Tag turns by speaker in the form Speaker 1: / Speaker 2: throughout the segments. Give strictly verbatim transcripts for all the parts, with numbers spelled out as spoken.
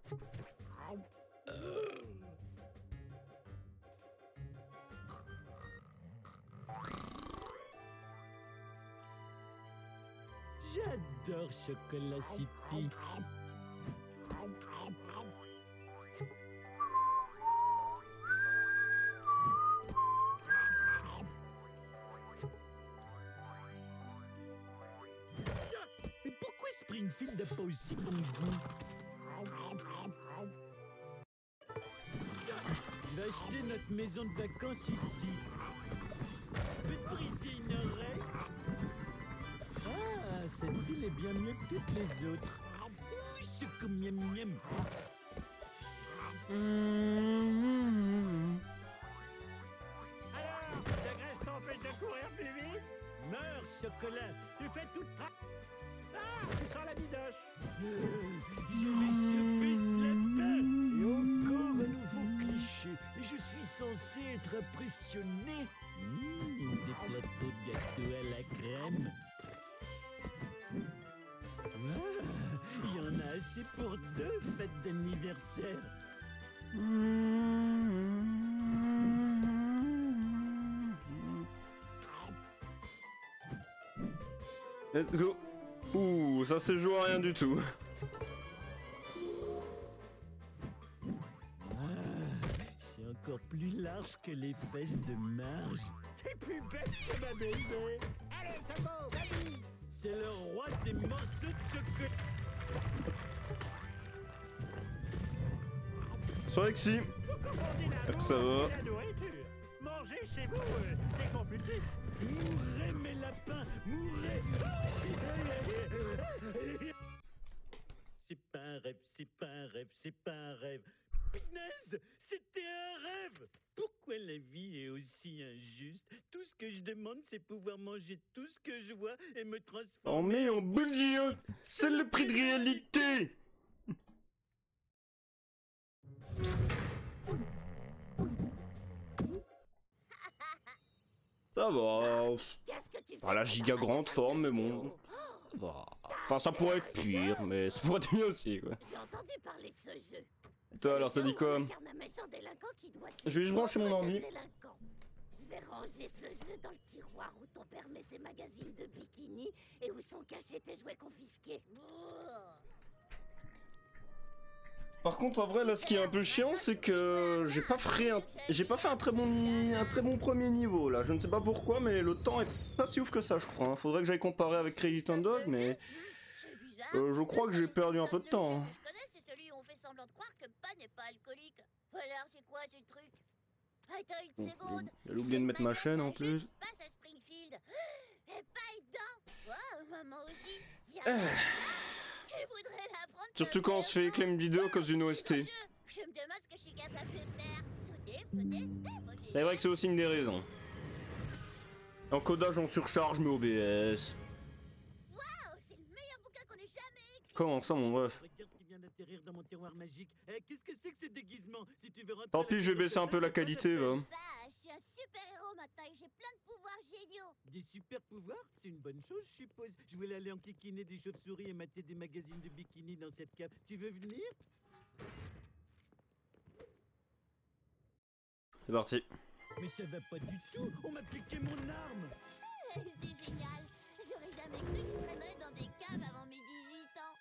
Speaker 1: J'adore Chocolat City. Mais pourquoi Springfield n'a pas aussi bon goût? Je vais acheter notre maison de vacances ici. Je vais te briser une oreille. Ah, cette ville est bien mieux que toutes les autres. Ouh, choco miam miam.
Speaker 2: Mmh.
Speaker 1: Alors, ta graisse t'empêche de courir plus vite? Meurs, Chocolat. Tu fais toute tra... Ah, tu sens la bidoche. Euh, je vais choper ce lapin. Et encore un nouveau cliché. Et je suis censé être impressionné. Mmh, des plateaux de gâteau à la crème. Ah, il y en a assez pour deux fêtes d'anniversaire.
Speaker 2: Let's go. Ouh, ça c'est joué à rien du tout.
Speaker 1: Ah, c'est encore plus large que les fesses de Marge. T'es plus belle que ma bébé. Allez, Choco, vas-y. C'est le roi des morceaux de chocolat.
Speaker 2: Sexy.
Speaker 1: J'espère
Speaker 2: que ça va.
Speaker 1: La nourriture. Manger chez vous, euh, c'est compulsif. Mourrez mes lapins, mourrez. C'est pas un rêve, c'est pas un rêve, c'est pas un rêve. Punaise, c'était un rêve. Pourquoi la vie est aussi injuste? Tout ce que je demande, c'est pouvoir manger tout ce que je vois et me
Speaker 2: On
Speaker 1: transformer
Speaker 2: met en budget. C'est le prix de réalité. Ça va. Pas la giga grande forme, mais bon. Ça va. Enfin, ça pourrait être pire, mais ça pourrait être mieux aussi, quoi.
Speaker 3: J'ai entendu parler de ce jeu.
Speaker 2: Et toi, alors, ça dit quoi? Je vais juste brancher mon ordi.
Speaker 3: Je vais ranger ce jeu dans le tiroir où ton père met ses magazines de bikini et où sont cachés tes jouets confisqués.
Speaker 2: Par contre, en vrai, là, ce qui est un peu chiant, c'est que j'ai pas fait un, j'ai pas fait un très bon, ni... un très bon premier niveau, là. Je ne sais pas pourquoi, mais le temps est pas si ouf que ça, je crois. Hein. Faudrait que j'aille comparer avec Crazy Dog, mais euh, je crois que j'ai perdu un peu de temps. Hein.
Speaker 3: Je connais, c'est celui où on fait semblant de croire que Pa n'est pas alcoolique. Alors, c'est quoi ce truc? Attends une seconde.
Speaker 2: J'ai oublié de mettre ma chaîne en plus.
Speaker 3: Qui se passe à Springfield. Et pas dedans. Wow, maman aussi. Il y a
Speaker 2: Euh.
Speaker 3: qui voudrait l'apprendre.
Speaker 2: Surtout quand on se fait éclaimer une vidéo à cause d'une O S T.
Speaker 3: Je me demande ce que je suis capable de faire. Sauter, flotter,
Speaker 2: C'est vrai que c'est aussi une des raisons. Encodage en surcharge mais O B S.
Speaker 3: Waouh, c'est le meilleur bouquin qu'on ait jamais écrit.
Speaker 2: Comment ça, mon bref?
Speaker 1: Regarde ce qui vient d'atterrir dans mon tiroir magique. Eh, qu'est-ce que c'est que ce déguisement? Si tu veux rentrer
Speaker 2: Tant pis, je vais baisser un peu la qualité, va.
Speaker 3: Bah, je suis un super héros maintenant et j'ai plein de pouvoirs géniaux.
Speaker 1: Des super pouvoirs, c'est une bonne chose, je suppose. Je voulais aller enquiquiner des chauves-souris et mater des magazines de bikini dans cette cave. Tu veux venir?
Speaker 2: C'est parti.
Speaker 1: Mais ça va pas du tout. On m'a piqué mon arme.
Speaker 3: C'est génial. J'aurais jamais cru que je traînerais dans des caves avant mes dix-huit ans.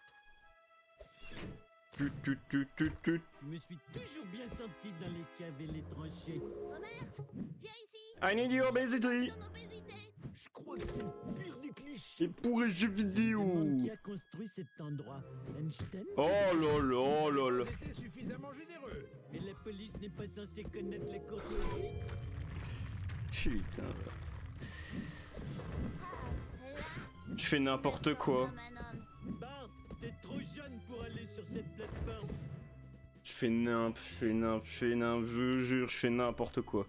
Speaker 2: Tut, tut, tut, tut, tut.
Speaker 1: Je me suis toujours bien senti dans les caves et les tranchées.
Speaker 3: Homer, viens ici.
Speaker 2: I need your obesity.
Speaker 3: Ton obésité.
Speaker 1: Je crois que c'est le pire des clichés.
Speaker 2: Et pour les jeux vidéo.
Speaker 1: Demande qui a construit cet endroit? Einstein?
Speaker 2: Oh là là là là.
Speaker 1: C'était suffisamment généreux. Mais la police n'est pas censée connaître la courtoisie.
Speaker 2: Putain.
Speaker 3: Ah, là.
Speaker 2: Tu fais n'importe quoi.
Speaker 3: Comme un homme.
Speaker 1: Bart, t'es trop jeune pour aller sur cette plateforme.
Speaker 2: Je fais nimp, je fais nimp, je fais nimp, je vous jure, je fais n'importe quoi.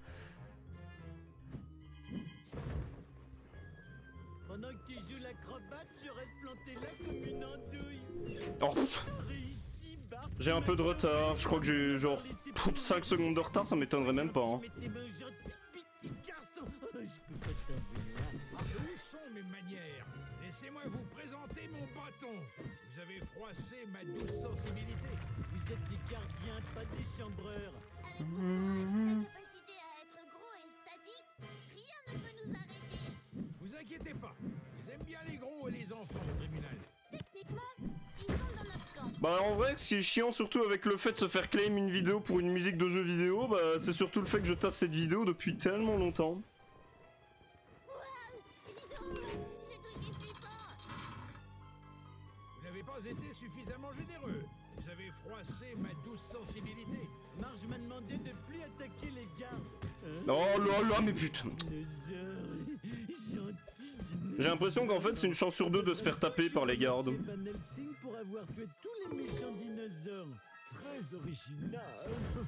Speaker 1: Pendant que tu joues l'acrobate, je reste planté là comme une andouille.
Speaker 2: Oh, pff.
Speaker 1: T'as réussi, Bart.
Speaker 2: J'ai un peu de retard, je crois que j'ai genre cinq secondes de retard, ça m'étonnerait même pas. Hein.
Speaker 1: Mais t'es un gentil petit garçon. Oh, je peux pas t'en vouloir.
Speaker 4: Où sont mes manières? Laissez-moi vous présenter mon bâton. Vous
Speaker 1: Vous avez froissé ma douce sensibilité.
Speaker 4: Vous êtes des gardiens, pas des chambreurs.
Speaker 3: Avec vos bras, la capacité à être gros et statique, rien ne peut nous arrêter.
Speaker 1: Vous inquiétez pas. Ils aiment bien les gros et les enfants au tribunal.
Speaker 3: Techniquement, ils sont dans notre camp.
Speaker 2: Bah en vrai, ce qui est chiant surtout avec le fait de se faire claim une vidéo pour une musique de jeu vidéo, bah c'est surtout le fait que je taffe cette vidéo depuis tellement longtemps.
Speaker 3: Waouh, dis donc, ce truc est flippant.
Speaker 1: Vous n'avez pas été suffisamment généreux. Vous avez froissé ma douce sensibilité.
Speaker 4: Marge m'a demandé de plus attaquer les gardes. Hein?
Speaker 2: Oh là là, mais putain.
Speaker 4: Dinosaure, gentil dinosaure.
Speaker 2: J'ai l'impression qu'en fait c'est une chance sur deux de se faire taper par les gardes.
Speaker 4: C'est Van Helsing pour avoir tué tous les méchants dinosaures. Très original.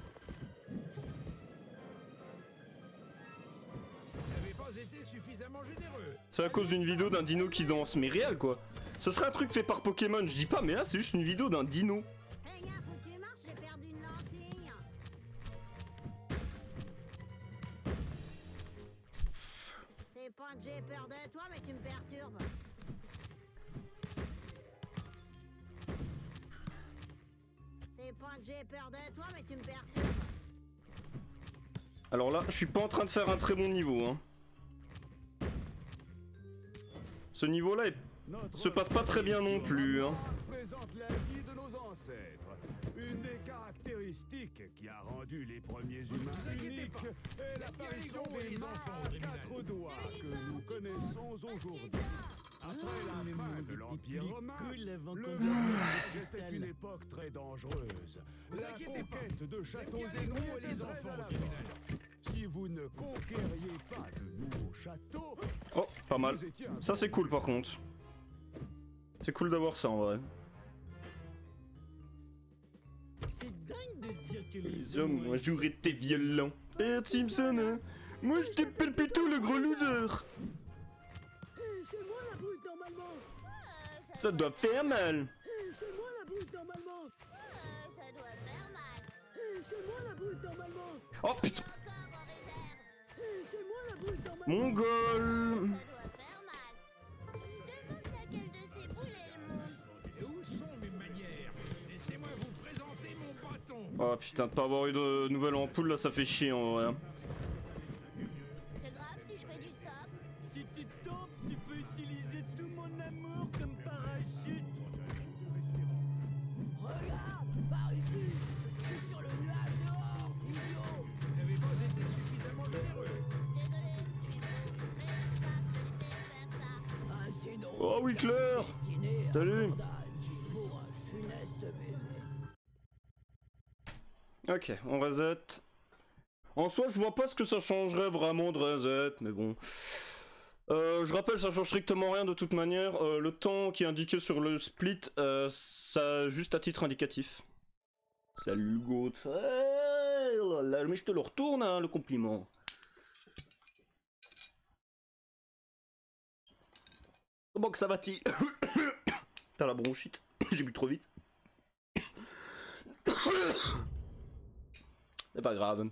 Speaker 1: Vous n'avez pas été suffisamment généreux.
Speaker 2: C'est à cause d'une vidéo d'un dino qui danse, mais réel quoi. Ce serait un truc fait par Pokémon, je dis pas, mais là c'est juste une vidéo d'un dino.
Speaker 3: Fais gaffe où tu marches, j'ai perdu une lentille. C'est pas que j'ai peur de toi, mais tu me perturbes. C'est pas que j'ai peur de toi, mais tu me perturbes.
Speaker 2: Alors là, je suis pas en train de faire un très bon niveau, hein. Ce niveau-là est... se passe pas très bien non plus, hein.
Speaker 1: Présente la vie de nos ancêtres. Une des caractéristiques qui a rendu les premiers humains uniques est l'apparition des mains à quatre doigts que nous connaissons aujourd'hui. Après
Speaker 4: Ah,
Speaker 1: la
Speaker 4: le
Speaker 1: fin
Speaker 4: monde
Speaker 1: de
Speaker 4: était
Speaker 1: l'Empire
Speaker 4: plus
Speaker 1: romain,
Speaker 4: cool avant
Speaker 1: le
Speaker 4: qu'on
Speaker 1: monde
Speaker 4: devienne
Speaker 1: était
Speaker 4: capital.
Speaker 1: une époque très dangereuse. La
Speaker 4: inquiétez pas.
Speaker 1: conquête de châteaux
Speaker 4: bien
Speaker 1: et
Speaker 4: les gros et
Speaker 1: était
Speaker 4: les
Speaker 1: très
Speaker 4: enfants
Speaker 1: à
Speaker 4: au
Speaker 1: la
Speaker 4: tribunal.
Speaker 1: mode. Si vous ne conquériez pas de nouveaux châteaux,
Speaker 2: Oh, pas mal.
Speaker 1: vous étiez un
Speaker 2: Ça c'est cool par contre. C'est cool d'avoir ça en vrai.
Speaker 4: C'est dingue de se dire que les,
Speaker 2: Les hommes, moi j'aurais été violent. Père Simpson, hein. Moi je t'appelle plutôt le gros loser.
Speaker 4: Eh, c'est moi la brute normalement.
Speaker 3: Euh,
Speaker 2: Ça doit faire mal.
Speaker 4: Eh, c'est moi la brute normalement.
Speaker 3: euh, ça doit faire mal.
Speaker 4: Eh, c'est moi la brute normalement.
Speaker 2: Oh putain.
Speaker 3: Encore en réserve.
Speaker 4: Eh, c'est moi la brute normalement.
Speaker 2: Mongol.
Speaker 3: Ça doit faire mal. Je demande laquelle de ces boules est le monde.
Speaker 1: Et où sont mes manières? Laissez-moi vous présenter mon bâton.
Speaker 2: Oh putain, de pas avoir eu de nouvelles ampoules là, ça fait chier en vrai.
Speaker 3: C'est grave si je fais du stop.
Speaker 4: Si tu tombes, tu peux utiliser tout mon amour comme parachute. Regarde, par ici. Je suis sur le nuage dehors, idiot.
Speaker 1: Vous n'avez pas été suffisamment généreux.
Speaker 3: Désolé, il faut pas me laisser faire ça.
Speaker 4: Ah, sinon,
Speaker 2: Oh oui, Claire.
Speaker 4: destiné à
Speaker 2: Salut.
Speaker 4: Bandage pour un funeste baiser.
Speaker 2: Ok, on reset. En soi, je vois pas ce que ça changerait vraiment de reset, mais bon. Euh, je rappelle, ça change strictement rien de toute manière. Euh, le temps qui est indiqué sur le split, euh, ça juste à titre indicatif. Salut Goat. Hey, là, là, mais je te le retourne, hein, le compliment. Comment que ça va-t-il? T'as la bronchite. J'ai bu trop vite. C'est pas grave.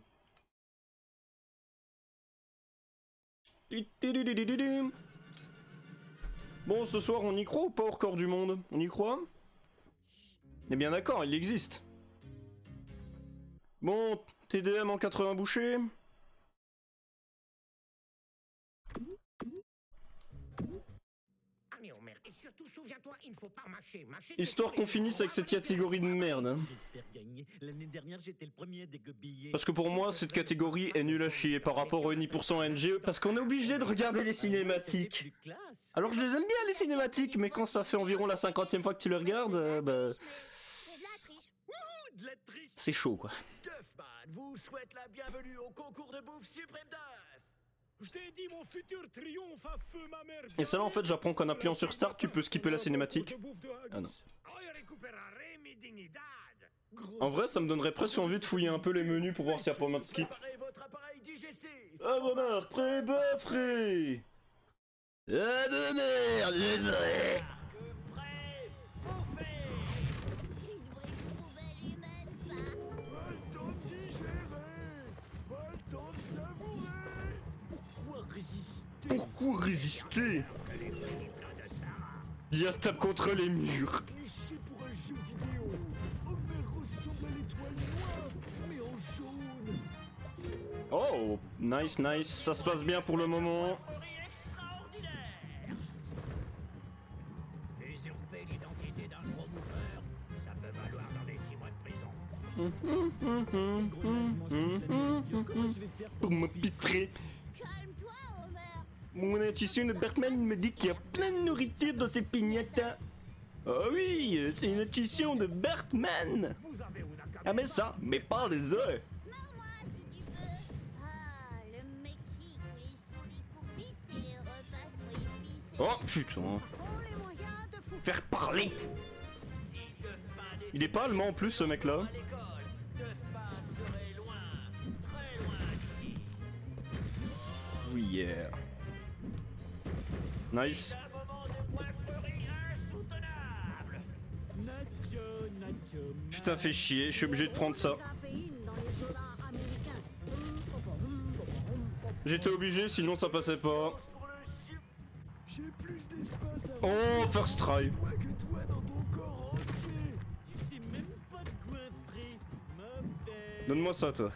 Speaker 2: Bon, ce soir, on y croit ou pas au record du monde? On y croit? On est bien d'accord, il existe. Bon, T D M en quatre-vingts bouchées.
Speaker 5: Allez, Homer, et surtout souviens-toi, il ne faut pas mâcher. Mâcher,
Speaker 2: Histoire qu'on finisse avec cette catégorie de merde. Hein.
Speaker 4: J'espère gagner. L'année dernière, j'étais le premier à dégobiller.
Speaker 2: Parce que pour moi, cette catégorie est nulle à chier par rapport au N I pour cent N G E, parce qu'on est obligé de regarder les cinématiques. Alors je les aime bien les cinématiques, mais quand ça fait environ la cinquantième fois que tu les regardes, euh, bah...
Speaker 3: C'est de la triche.
Speaker 4: De la triche.
Speaker 2: c'est chaud quoi.
Speaker 4: Duffman vous souhaite la bienvenue au concours de bouffe suprême Duff. Je t'ai dit mon futur triomphe à feu ma mère.
Speaker 2: Et ça là en fait j'apprends qu'en appuyant sur Start tu peux skipper la cinématique. Ah non. En vrai ça me donnerait presque envie de fouiller un peu les menus pour voir s'il y a pas mal de skip.
Speaker 4: Préparez votre appareil digestif.
Speaker 2: Ah remarque, pré-buffré. Ah de merde, j'ai prêt.
Speaker 4: Que prêt, bouffez.
Speaker 3: Une vraie poubelle humaine, ça.
Speaker 1: Pas le temps de digérer. Pas le temps de savourer.
Speaker 4: Pourquoi résister?
Speaker 2: Pourquoi résister? Lias tape contre les murs.
Speaker 4: Cliché jeu vidéo. Homer ressemble à l'étoile noire, mais en jaune.
Speaker 2: Oh, nice, nice, ça se passe bien pour le moment.
Speaker 5: Usurper l'identité d'un gros mouveur, ça peut valoir dans les six mois de prison.
Speaker 2: Pour me pitrer.
Speaker 3: Calme-toi, Homer.
Speaker 2: Mon intuition de Batman me dit qu'il y a plein de nourriture dans ces piñatas. Oh oui, c'est une intuition de Batman.
Speaker 5: Vous avez une académie.
Speaker 2: Ah mais ça, mais pas les œufs.
Speaker 3: Meurs-moi si tu peux. Ah, le Mexique où les souris courent vite et les repas sont épicés.
Speaker 2: Oh putain.
Speaker 3: Prends les moyens de foutre.
Speaker 2: Faire parler. Il est pas allemand en plus ce mec là.
Speaker 5: À l'école, deux femmes seraient loin, très loin d'ici.
Speaker 2: Oui yeah. Nice.
Speaker 5: Un moment de coifferie insoutenable.
Speaker 1: Nacho, Nacho.
Speaker 2: Putain fait chier, je suis obligé de prendre ça.
Speaker 3: Caféine dans les sodas américains.
Speaker 2: J'étais obligé sinon ça passait pas.
Speaker 5: Pour le sup-
Speaker 4: J'ai plus d'espace à
Speaker 2: Oh first try.
Speaker 4: moi que toi dans ton corps entier.
Speaker 1: Tu sais même pas de quoi frais. Mauvais.
Speaker 2: Donne-moi ça toi.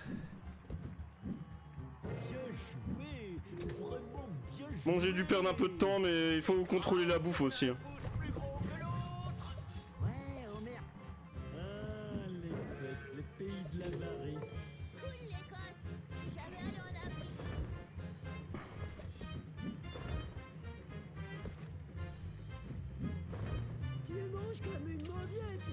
Speaker 1: Bien joué. Vraiment bien joué.
Speaker 2: Bon j'ai dû perdre un peu de temps mais il faut contrôler la bouffe aussi. hein.
Speaker 5: plus gros que l'autre.
Speaker 3: Ouais, Homer.
Speaker 1: Ah, l'Écosse, le pays de l'avarice.
Speaker 3: Cool l'Écosse. Jamais allé en Afrique.
Speaker 4: Tu les manges comme une mauviette.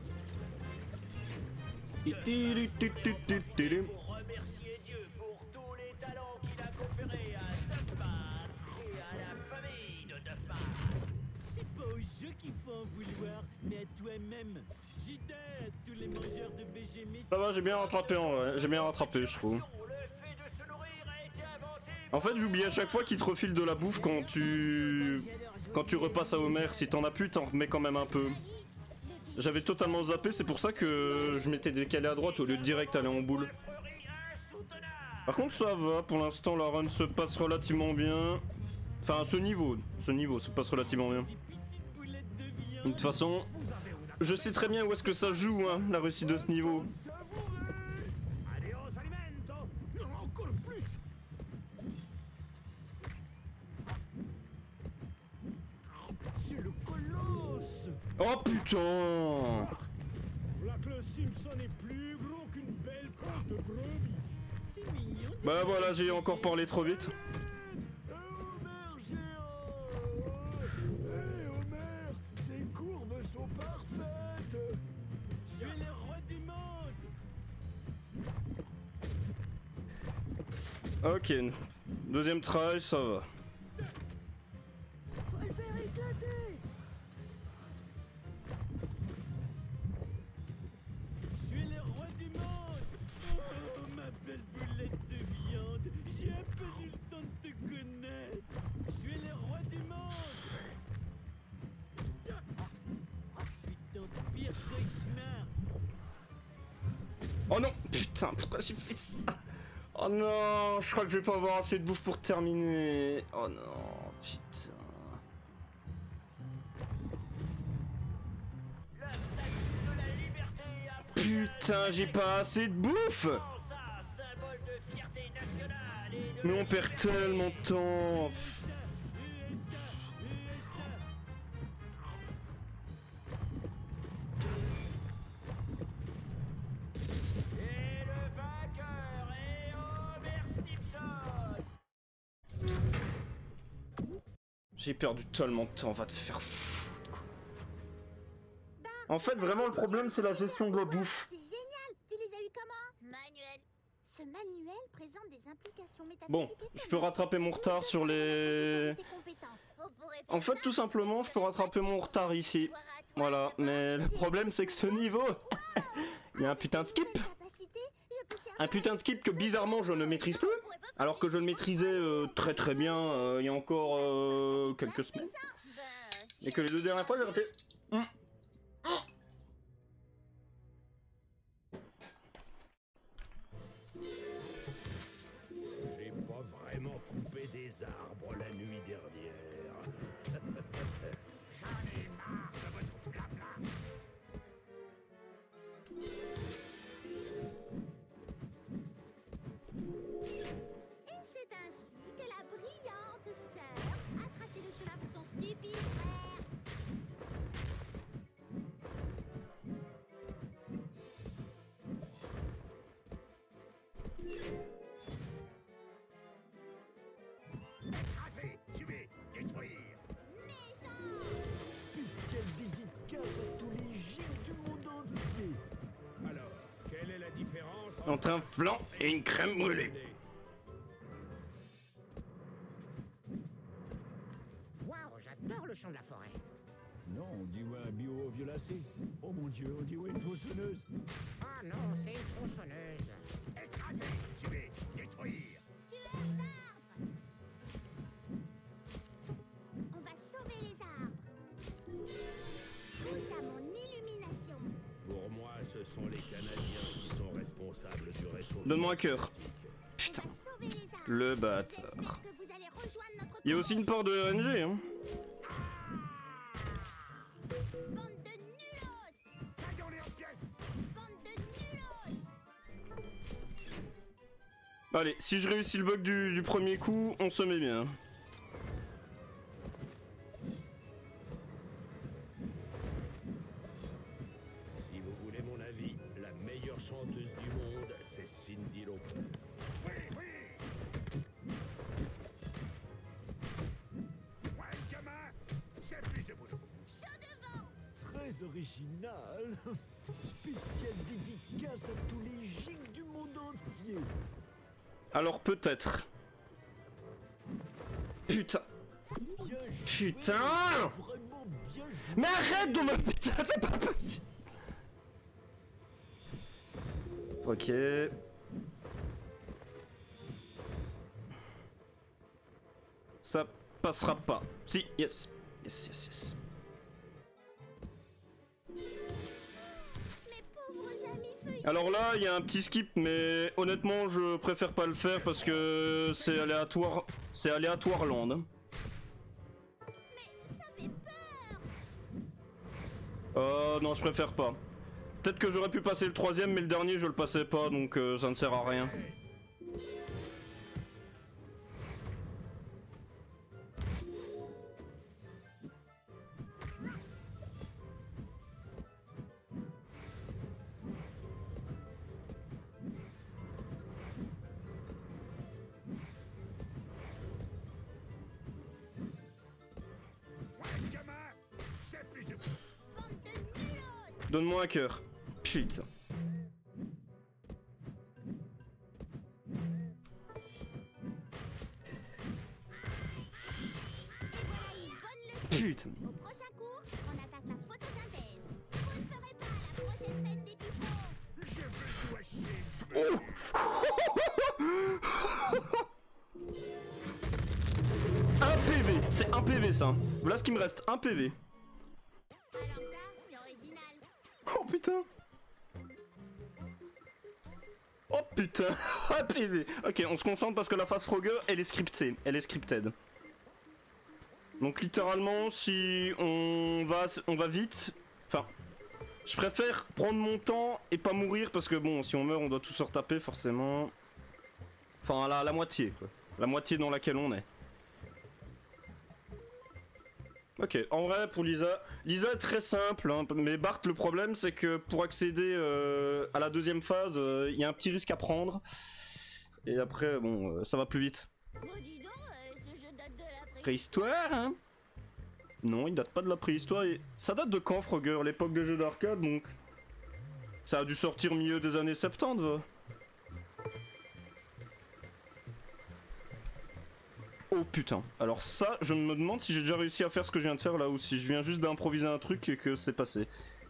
Speaker 5: Pour remercier Dieu pour tous les talents qu'il a conférés à Duffman et à la famille de Duffman.
Speaker 1: C'est pas au jeu qu'il faut en vouloir, mais à toi-même. J'idée à tous les mangeurs de V G M.
Speaker 2: Ça va, j'ai bien rattrapé en vrai, j'ai bien rattrapé je trouve.
Speaker 5: Le fait de se nourrir a été inventé
Speaker 2: En fait j'oublie à chaque fois qu'il te refile de la bouffe quand tu... Quand tu repasses à Homer, si t'en as plus t'en remets quand même un peu. J'avais totalement zappé, c'est pour ça que je m'étais décalé à droite au lieu de direct aller en boule.
Speaker 5: coifferie insoutenable.
Speaker 2: Par contre ça va, pour l'instant la run se passe relativement bien. Enfin ce niveau, ce niveau se passe relativement bien.
Speaker 1: Des petites boulettes de viande.
Speaker 2: De toute façon, je sais très bien où est-ce que ça joue hein, la réussite de ce niveau.
Speaker 4: Adios alimento. Encore plus.
Speaker 1: C'est le colosse.
Speaker 2: Oh putain!
Speaker 1: Voilà que le Simpson est plus gros qu'une belle côte de brebis. C'est mignon.
Speaker 2: Bah voilà, j'ai encore parlé trop vite.
Speaker 4: Eh, Homer géant. Eh Homer, tes courbes sont parfaites.
Speaker 1: Je suis le roi du monde.
Speaker 2: Ok, deuxième try, ça va.
Speaker 3: Faut le faire éclater.
Speaker 1: Je suis le roi du monde. Oh, ma belle boulette de viande. J'ai à peine eu le temps de te connaître. Je suis le roi du monde. Je suis ton pire cauchemar.
Speaker 2: Oh non! Putain, pourquoi j'ai fait ça? Oh non, je crois que je vais pas avoir assez de bouffe pour terminer. Oh non, putain.
Speaker 5: La statue de la liberté a
Speaker 2: Putain, j'ai pas assez de bouffe!
Speaker 5: ça, symbole de fierté nationale et de
Speaker 2: Mais on perd tellement de temps.
Speaker 5: Et le vainqueur est Homer Simpson.
Speaker 2: J'ai perdu tellement de temps, va te faire foutre quoi. En fait, vraiment le problème c'est la gestion de la bouffe.
Speaker 3: C'est génial. Tu les as eu comment? Manuel. Ce manuel présente des implications métaphysiques.
Speaker 2: Bon, je peux rattraper mon retard sur les... En fait, tout simplement, je peux rattraper mon retard ici. Voilà, mais le problème c'est que ce niveau, il y a un putain de skip. Un putain de skip que bizarrement je ne maîtrise plus, alors que je le maîtrisais euh, très très bien euh, il y a encore euh, quelques semaines. Et que les deux dernières fois j'ai raté. Hum.
Speaker 1: J'ai pas vraiment coupé des arbres la nuit dernière.
Speaker 5: J'en ai marre de votre blabla.
Speaker 2: entre un flan et une crème brûlée.
Speaker 1: Waouh, j'adore le chant de la forêt.
Speaker 4: Non, on dit ouais un bio-violacé. Oh mon dieu, on dit ouais une tronçonneuse.
Speaker 1: Ah non, c'est une tronçonneuse.
Speaker 4: Écraser, tuer, détruire.
Speaker 3: Tueur d'arbres! On va sauver les arbres. Grâce à mon illumination.
Speaker 4: Pour moi, ce sont les Canadiens qui sont responsables du réchauffement.
Speaker 2: Donne-moi un cœur.
Speaker 3: On
Speaker 2: Putain,
Speaker 3: va sauver les arbres.
Speaker 2: le bâtard.
Speaker 3: J'espère que vous allez rejoindre notre
Speaker 2: Il y a aussi une part de R N G, hein.
Speaker 3: bande de nullos!
Speaker 4: Taillons-les en pièces.
Speaker 3: Bande de nullos!
Speaker 2: Allez, si je réussis le bug du, du premier coup, on se met bien.
Speaker 4: Si vous voulez mon avis, la meilleure chanteuse du monde, c'est Cyndi Lauper. Oui, oui. Ouais, gamin, c'est plus de boulot.
Speaker 3: Chaud devant!
Speaker 4: Très original. Spécial dédicace à tous les gigs du monde entier.
Speaker 2: Alors peut-être. Putain.
Speaker 4: Bien joué,
Speaker 2: Putain.
Speaker 4: vraiment bien joué.
Speaker 2: Mais arrête de me... Putain, c'est pas possible. Ok. Ça passera pas. Si, yes. Yes, yes, yes.
Speaker 3: Mes pauvres amis feuilles.
Speaker 2: Alors là, il y a un petit skip, mais honnêtement, je préfère pas le faire parce que c'est aléatoire. C'est aléatoire land. hein.
Speaker 3: Mais ça fait peur!
Speaker 2: Euh, non, je préfère pas. Peut-être que j'aurais pu passer le troisième, mais le dernier, je le passais pas, donc euh, ça ne sert à rien.
Speaker 4: Ouais, gamin, c'est plus de boulot.
Speaker 3: Bande de nullos!
Speaker 2: Donne-moi un cœur. Putain.
Speaker 3: Et voilà une bonne leçon.
Speaker 2: Putain.
Speaker 3: Au prochain cours, on attaque la photosynthèse. Vous ne ferez pas à la prochaine fête des pucerons.
Speaker 4: Je veux tout acheter.
Speaker 2: Un P V. C'est un P V, ça. Voilà ce qui me reste. Un P V.
Speaker 3: Alors ça, c'est original.
Speaker 2: Oh putain. Oh putain. Un P V. Ok, on se concentre parce que la phase Frogger, elle est scriptée. Elle est scripted. Donc littéralement, si on va, on va vite, enfin, je préfère prendre mon temps et pas mourir parce que bon, si on meurt, on doit tout se retaper forcément. Enfin, la, la moitié, quoi. La moitié dans laquelle on est. Ok, en vrai, pour Lisa, Lisa est très simple, hein, mais Bart, le problème, c'est que pour accéder euh, à la deuxième phase, il euh, y a un petit risque à prendre. Et après, bon, euh, ça va plus vite.
Speaker 3: Bon, dis donc, euh, ce jeu date de la pré...
Speaker 2: Préhistoire, hein? Non, il date pas de la préhistoire. Et... Ça date de quand, Frogger? L'époque des jeux d'arcade, donc. Ça a dû sortir au milieu des années soixante-dix, va. Oh putain. Alors ça, je me demande si j'ai déjà réussi à faire ce que je viens de faire là, ou si je viens juste d'improviser un truc et que c'est passé.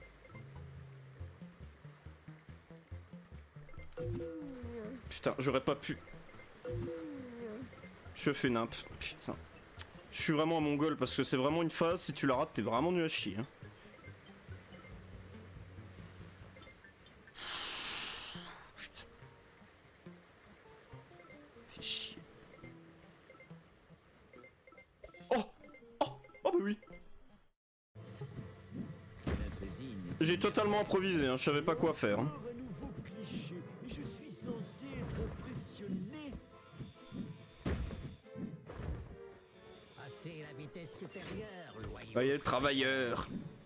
Speaker 2: Putain, j'aurais pas pu... Je fais nimp. Putain. Je suis vraiment un mongol parce que c'est vraiment une phase, si tu la rates, t'es vraiment nul à chier. Hein. Putain. Fais chier. Oh! Oh! Oh bah oui! J'ai totalement improvisé, hein, je savais pas quoi faire. Hein.
Speaker 4: Un nouveau cliché, et je suis censé être impressionné.
Speaker 1: Passez la vitesse supérieure, loyau.
Speaker 2: Voyez le travailleur.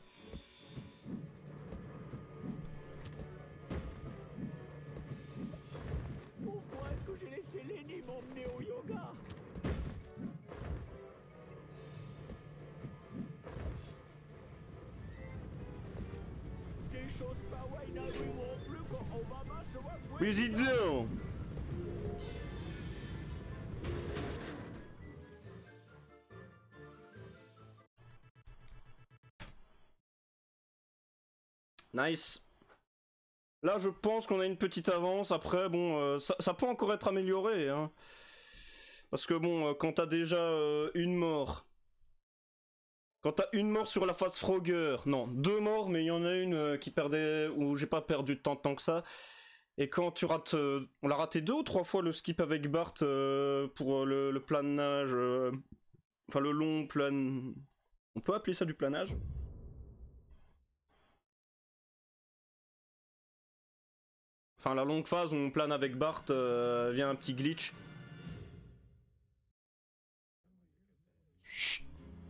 Speaker 4: Pourquoi est-ce que j'ai laissé Lenny m'emmener au yoga? Des chose pas wine à lui non plus quand Obama se voit
Speaker 2: Président. Nice. Là, je pense qu'on a une petite avance. Après, bon, euh, ça, ça peut encore être amélioré, hein. Parce que bon, euh, quand t'as déjà euh, une mort... Quand t'as une mort sur la phase Frogger... Non, deux morts, mais il y en a une euh, qui perdait... Où j'ai pas perdu de temps tant que ça. Et quand tu rates... Euh, on l'a raté deux ou trois fois le skip avec Bart euh, pour euh, le, le planage... Euh, enfin, le long plan... On peut appeler ça du planage? Enfin, la longue phase où on plane avec Bart euh, via un petit glitch. Chut.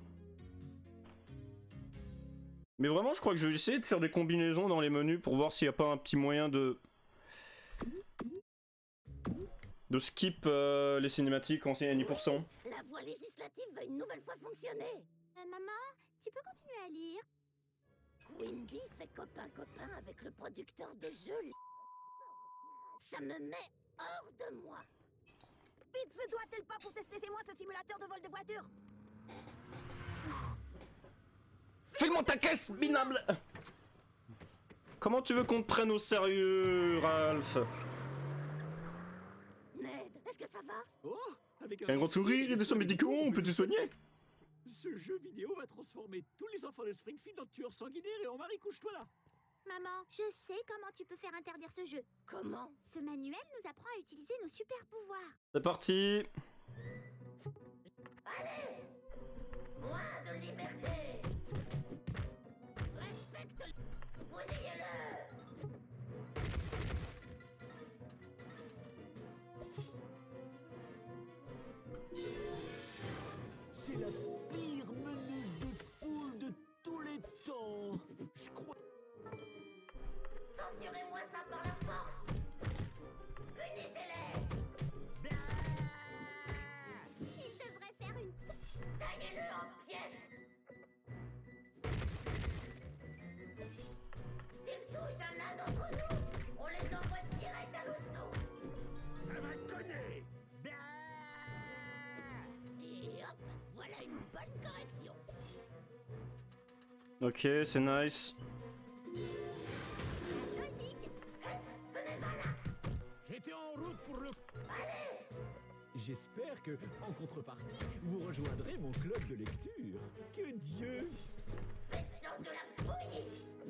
Speaker 2: Mais vraiment, je crois que je vais essayer de faire des combinaisons dans les menus pour voir s'il n'y a pas un petit moyen de... de skip euh, les cinématiques en dix pour cent.
Speaker 3: La voie législative va une nouvelle fois fonctionner.
Speaker 6: Euh, maman, tu peux continuer à lire?
Speaker 3: Quimby fait copain-copain avec le producteur de jeux. Ça me met hors de moi.
Speaker 6: Vite, se doit-elle pas pour tester c'est moi ce simulateur de vol de voiture?
Speaker 2: Fais-moi ta caisse, minable! Comment tu veux qu'on te prenne au sérieux, Ralph?
Speaker 3: Ned, est-ce que ça va?
Speaker 4: Oh, avec
Speaker 2: Un grand sourire et des soins médicaux, on peut te soigner?
Speaker 4: Ce jeu vidéo va transformer tous les enfants de Springfield en tueurs sanguinaires et en mari couche-toi là.
Speaker 6: Maman, je sais comment tu peux faire interdire ce jeu.
Speaker 3: Comment?
Speaker 6: Ce manuel nous apprend à utiliser nos super pouvoirs.
Speaker 2: C'est parti!
Speaker 3: Allez! Moins de liberté! Respecte-le! Bousillez-le!
Speaker 4: C'est la pire meneuse de foule de tous les temps. Je crois...
Speaker 3: Censurez-moi ça par la force! Punissez-les!
Speaker 6: Il devrait faire une...
Speaker 3: Taillez-le en pièces! S'ils touchent à l'un d'entre nous, on les envoie direct à l'hosto!
Speaker 4: Ça va cogner.
Speaker 3: Et hop, voilà une bonne correction!
Speaker 2: Ok, c'est nice.
Speaker 6: Logique.
Speaker 3: Venez par là!
Speaker 4: J'étais en route pour le... J'espère que, en contrepartie, vous rejoindrez mon club de lecture. Que Dieu...
Speaker 3: Faites-en de la bouillie!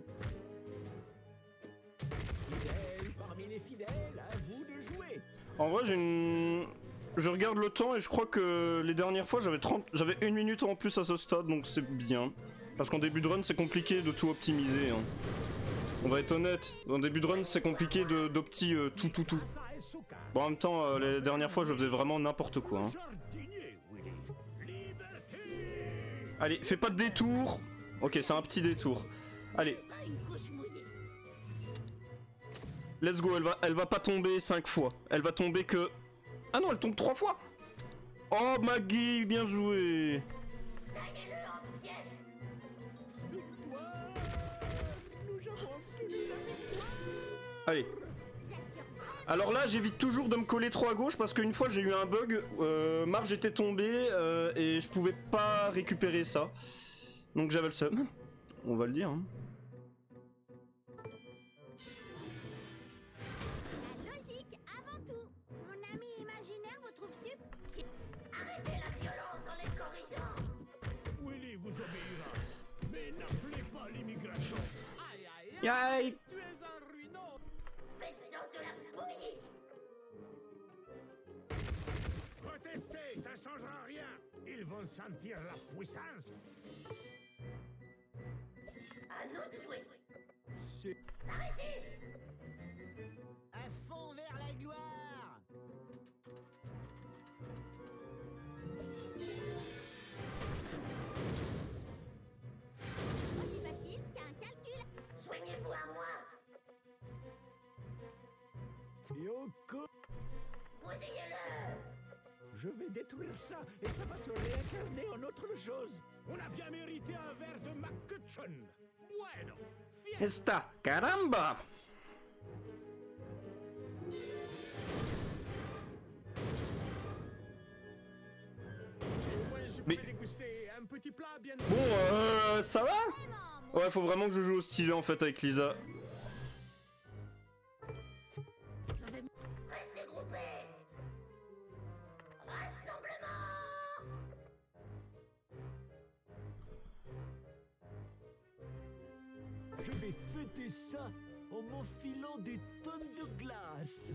Speaker 4: Fidèle parmi les fidèles, à vous de jouer.
Speaker 2: En vrai, j'ai une... Je regarde le temps et je crois que les dernières fois, j'avais trente... j'avais une minute en plus à ce stade, donc c'est bien. Parce qu'en début de run, c'est compliqué de tout optimiser, hein. On va être honnête, en début de run, c'est compliqué de d'opti euh, tout, tout, tout. Bon, en même temps, euh, les dernières fois, je faisais vraiment n'importe quoi, hein.
Speaker 4: Jardinier, Willy. Liberté.
Speaker 2: Allez, fais pas de détour. Ok, c'est un petit détour. Allez,
Speaker 3: Pas une couche mouillée!
Speaker 2: let's go, elle va, elle va pas tomber cinq fois. Elle va tomber que... Ah non, elle tombe trois fois. Oh, Maggie, bien joué.
Speaker 3: Taillez-le en pièces!
Speaker 4: Victoire. Nous avons obtenu la victoire.
Speaker 2: Allez. Alors là, j'évite toujours de me coller trop à gauche parce qu'une fois j'ai eu un bug, euh, Marge était tombée euh, et je pouvais pas récupérer ça. Donc j'avais le seum. On va le dire, hein.
Speaker 6: La logique avant tout. Mon ami imaginaire vous trouve stupide.
Speaker 3: Arrêtez la violence en les corrigeant!
Speaker 4: Willy vous obéira. Mais n'appelez pas l'immigration. Aïe, aïe, aïe.
Speaker 2: Yay.
Speaker 4: Tu es un ruinant.
Speaker 3: Faites-en de la bouillie!
Speaker 4: Protestez, ça changera rien. Ils vont sentir la puissance.
Speaker 3: À nous de jouer!
Speaker 4: C'est...
Speaker 3: Arrêtez!
Speaker 4: À fond vers la gloire.
Speaker 6: Aussi facile qu'un calcul.
Speaker 3: Soignez-vous à moi!
Speaker 4: Yoko,
Speaker 3: Bousillez-le!
Speaker 4: je vais détruire ça et ça va se réincarner en autre chose. On a bien mérité un verre de McCutcheon. Bueno,
Speaker 2: Esta caramba. Mais...
Speaker 1: un petit plat bien...
Speaker 2: Bon, euh, ça va? Ouais, faut vraiment que je joue au stylet en fait avec Lisa.
Speaker 3: Restez groupés. Rassemblement.
Speaker 4: Je vais fêter ça en m'enfilant des tonnes de glace.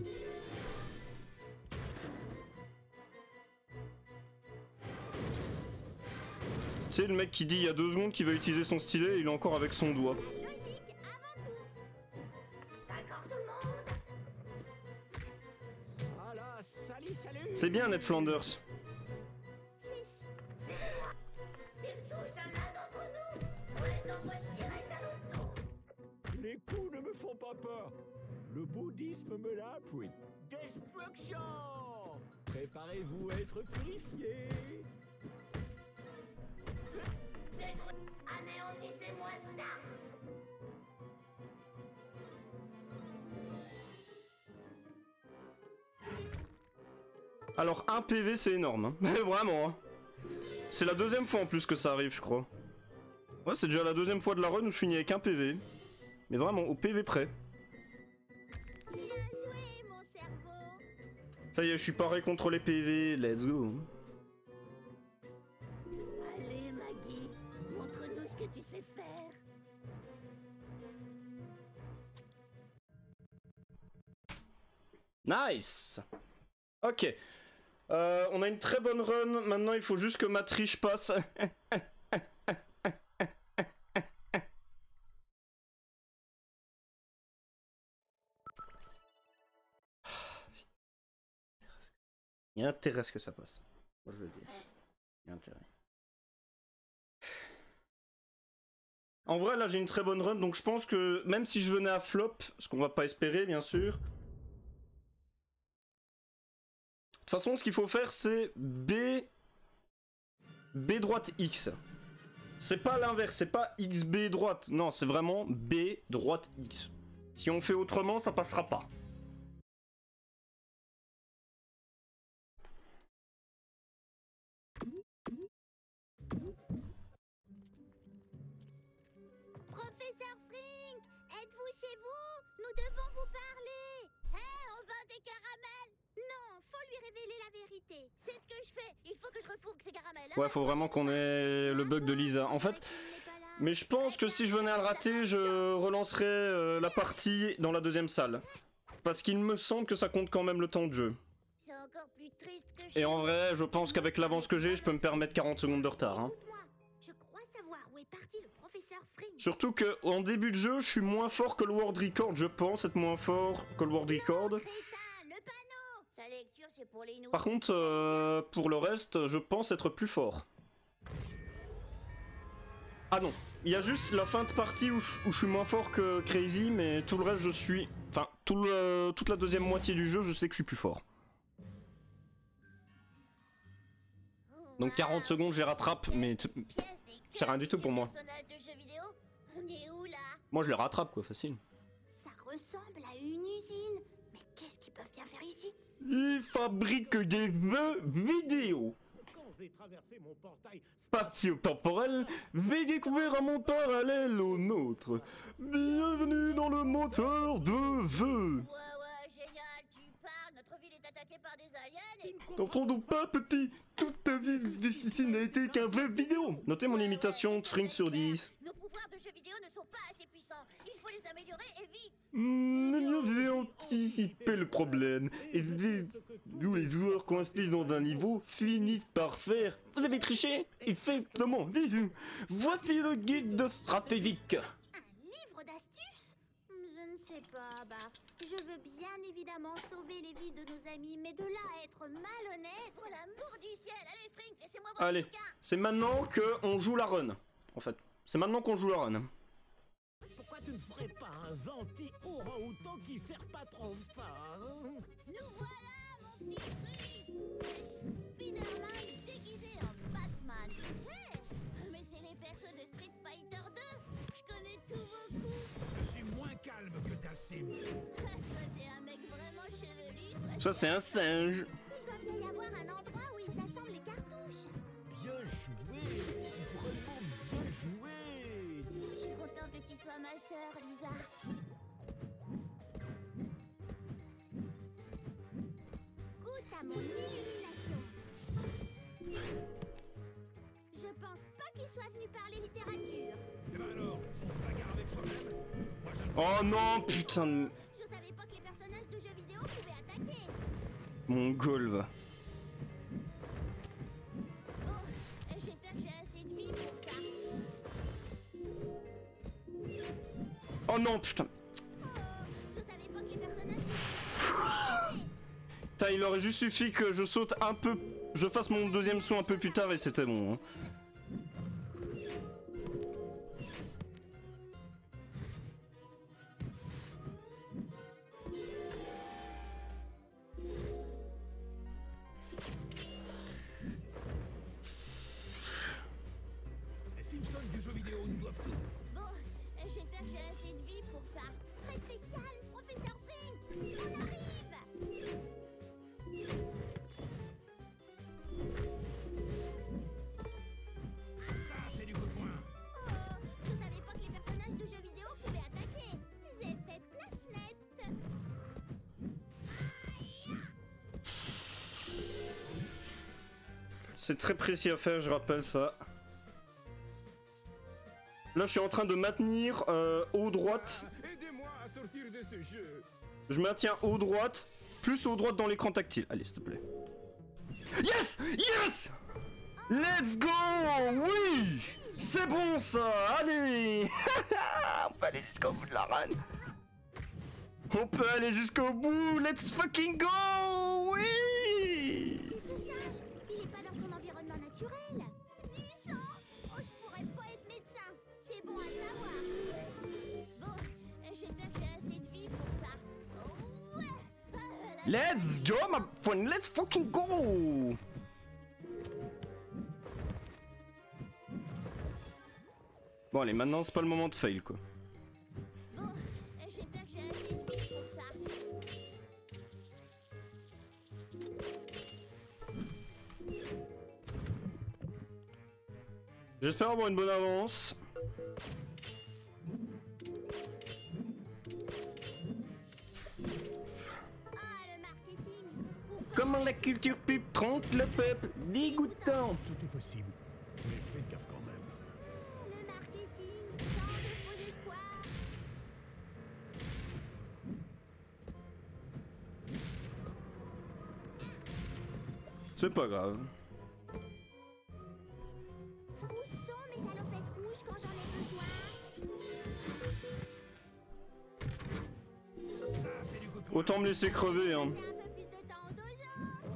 Speaker 2: Tu sais, le mec qui dit il y a deux secondes qu'il va utiliser son stylet, il est encore avec son doigt.
Speaker 6: Logique avant tout.
Speaker 3: D'accord tout le monde.
Speaker 1: Ah là, salut, salut.
Speaker 2: C'est bien, Ned Flanders.
Speaker 3: S'il touche à l'un d'entre nous, on les envoie direct à l'hosto.
Speaker 1: Les coups ne me font pas peur. Le bouddhisme me l'a appris.
Speaker 4: Destruction! Préparez-vous à être purifiés.
Speaker 3: Anéantissez-moi ça.
Speaker 2: Alors un P V c'est énorme, hein. Mais vraiment, hein. C'est la deuxième fois en plus que ça arrive, je crois. Ouais, c'est déjà la deuxième fois de la run où je finis avec un P V. Mais vraiment, au P V près.
Speaker 6: Bien joué, mon cerveau.
Speaker 2: Ça y est, je suis paré contre les P V, let's go.
Speaker 3: Allez Maggie, montre-nous ce que tu sais faire.
Speaker 2: Nice. Ok. Euh, on a une très bonne run, maintenant il faut juste que ma triche passe. Il y a intérêt à ce que ça passe. Moi je le dis. Il y a intérêt. En vrai là j'ai une très bonne run, donc je pense que même si je venais à flop, ce qu'on va pas espérer bien sûr. De toute façon ce qu'il faut faire c'est B... B droite X. C'est pas l'inverse, c'est pas X B droite, non c'est vraiment B droite X. Si on fait autrement ça passera pas.
Speaker 6: Professeur Frink, êtes-vous chez vous? Nous devons vous parler. Hé, on vend des caramels. Non, faut lui révéler la vérité. C'est ce que je fais. Il faut que je refourgue ces caramels.
Speaker 2: Ouais, faut vraiment qu'on ait le bug de Lisa. En fait, mais je pense que si je venais à le rater, je relancerais euh, la partie dans la deuxième salle. Parce qu'il me semble que ça compte quand même le temps de jeu.
Speaker 6: C'est encore plus triste que je...
Speaker 2: Et en vrai, je pense qu'avec l'avance que j'ai, je peux me permettre quarante secondes de retard. Hein.
Speaker 6: Écoute-moi, je crois savoir où est parti le professeur Frink.
Speaker 2: Surtout que en début de jeu, je suis moins fort que le World Record. Je pense être moins fort que le World Record.
Speaker 6: Crétin, le panneau. Ta lecture, c'est pour les nouveaux.
Speaker 2: Par contre, euh, pour le reste, je pense être plus fort. Ah non, il y a juste la fin de partie où je, où je suis moins fort que Crazy, mais tout le reste je suis... Enfin, tout le, toute la deuxième moitié du jeu, je sais que je suis plus fort. Donc quarante secondes, je les rattrape, mais c'est rien du tout pour moi.
Speaker 6: Personnage de jeux vidéo. On est où là?
Speaker 2: Moi je les rattrape quoi, facile.
Speaker 6: Ça ressemble à une usine. Mais qu'est-ce qu'ils peuvent bien faire ici?
Speaker 2: Ils fabriquent des jeux vidéo.
Speaker 1: Quand j'ai traversé mon portail...
Speaker 2: Spatio-temporel, vais découvrir un monde parallèle au nôtre. Bienvenue dans le moteur de vœux.
Speaker 6: Ouais, ouais, génial, tu parles. Notre ville est attaquée par des aliens et...
Speaker 2: T'entends pas, petit? Toute ta vie d'ici n'a été qu'un jeu vidéo. Notez mon imitation de Frink sur dix.
Speaker 6: Nos pouvoirs de jeux vidéo ne sont pas assez puissants. Il faut les améliorer et vite.
Speaker 2: Hmm, eh bien, j'ai anticipé le problème. Et d'où les joueurs coincés dans un niveau finissent par faire... Vous avez triché? Effectivement, voici le guide de stratégique.
Speaker 6: Un livre d'astuces? Je ne sais pas, bah... Je veux bien évidemment sauver les vies de nos amis, mais de là à être malhonnête... Pour l'amour du ciel, allez Frink, laissez-moi voir
Speaker 2: Allez,
Speaker 6: le bouquin.
Speaker 2: c'est maintenant que on joue la run. En fait, c'est maintenant qu'on joue la run.
Speaker 1: Pourquoi tu ne ferais pas un gentil orang-outan qui sert pas trop fort?
Speaker 6: Nous voilà, mon petit Frink. Spider-Man déguisé en Batman. Hey, mais c'est les persos de Street Fighter deux. Je connais tous vos coups.
Speaker 4: Sim.
Speaker 6: Soit c'est un mec vraiment chevelu, soit
Speaker 2: Ça, c'est un singe.
Speaker 6: il doit bien y avoir un endroit où ils assemblent les cartouches.
Speaker 4: Bien joué. Vraiment bien joué.
Speaker 6: Je suis contente que tu sois ma sœur, Lisa. Goûte à mon illumination. Je pense pas qu'il soit venu parler littérature.
Speaker 4: Eh ben alors, on se bagarre avec soi-même. Moi, j'aime
Speaker 2: Oh non, putain de...
Speaker 6: Je savais pas que les personnages de jeux vidéo pouvaient attaquer.
Speaker 2: Mon goal va.
Speaker 6: Bon, j'espère que j'ai assez de vie pour ça.
Speaker 2: Oh non, putain.
Speaker 6: Oh, je savais pas que les personnages pouvaient attaquer.
Speaker 2: Putain, il aurait juste suffi que je saute un peu... Je fasse mon deuxième saut un peu plus tard et c'était bon. Hein.
Speaker 4: Les Simpsons du jeu vidéo nous doivent tout.
Speaker 6: Bon, j'espère que j'ai assez de vie pour ça. Restez calme, professeur Fink. On arrive.
Speaker 4: Ça, c'est du coup de poing.
Speaker 6: Oh, je savais pas que les personnages de jeux vidéo pouvaient attaquer. J'ai fait place nette.
Speaker 2: C'est très précis à faire, je rappelle ça. Là, je suis en train de maintenir euh, haut droite.
Speaker 4: Aidez-moi à sortir de ce jeu.
Speaker 2: Je maintiens haut droite, plus haut droite dans l'écran tactile. Allez, s'il te plaît. Yes! Yes! Let's go! Oui! C'est bon ça! Allez! On peut aller jusqu'au bout de la run. On peut aller jusqu'au bout! Let's fucking go! Oui!
Speaker 6: C'est ce singe. Il est pas dans son environnement naturel. Du sang. Oh, je pourrais pas être médecin. C'est bon à savoir. Bon, j'espère que j'ai assez de vie pour ça. Oh, ouais. Ah, la-
Speaker 2: Let's go, my friend! Let's fucking go! Bon allez, maintenant c'est pas le moment de fail quoi.
Speaker 6: Bon, j'espère que j'ai assez de vie pour ça.
Speaker 2: J'espère avoir une bonne avance.
Speaker 6: Ah, le marketing. Pourquoi
Speaker 2: Comment la culture pub trompe le peuple? Dégoûtant!
Speaker 4: Tout est possible. Mais faites gaffe quand même.
Speaker 6: le marketing, tant de faux espoirs.
Speaker 2: C'est pas grave.
Speaker 6: Où sont mes salopettes rouges quand j'en ai besoin?
Speaker 4: Ça, c'est du coup de poing.
Speaker 2: Autant me laisser crever hein.
Speaker 6: J'ai un peu plus de temps aux dojo.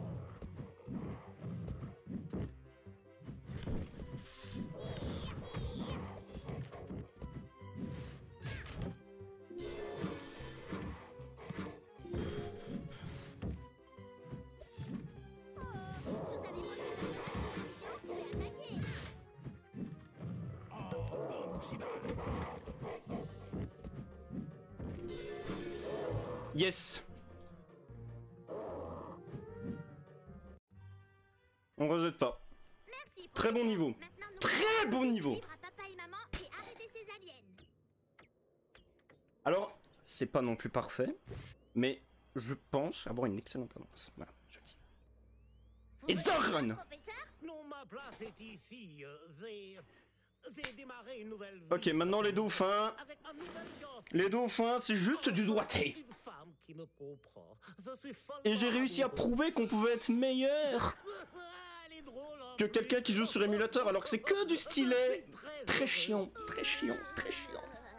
Speaker 6: Oh, je savais pas que les personnages pouvaient attaquer.
Speaker 4: Oh, bam, chibal.
Speaker 2: Yes! On rejette pas.
Speaker 6: Merci.
Speaker 2: Très bon niveau.
Speaker 6: Maintenant, nous
Speaker 2: Très
Speaker 6: allons
Speaker 2: bon niveau.
Speaker 6: suivre à papa et maman et arrêter ces aliens.
Speaker 2: Alors, c'est pas non plus parfait, mais je pense avoir une excellente avance. Voilà, je le dis.
Speaker 6: Vous
Speaker 2: It's
Speaker 6: voulez
Speaker 2: done!
Speaker 6: voir, professeur?
Speaker 1: Non, ma place est ici. euh, J'ai... J'ai démarré une nouvelle vie.
Speaker 2: Ok, maintenant les dauphins.
Speaker 1: Avec ma nouvelle fiancée.
Speaker 2: Les dauphins, c'est juste du doigté.
Speaker 1: Une femme qui me comprend. Je suis follement
Speaker 2: Et j'ai réussi à
Speaker 1: amoureux.
Speaker 2: prouver qu'on pouvait être meilleur
Speaker 1: Elle est drôle, en
Speaker 2: que
Speaker 1: plus.
Speaker 2: quelqu'un qui joue sur émulateur alors que c'est que du stylet.
Speaker 1: Je suis très
Speaker 2: Très
Speaker 1: heureux.
Speaker 2: chiant, très chiant, très chiant.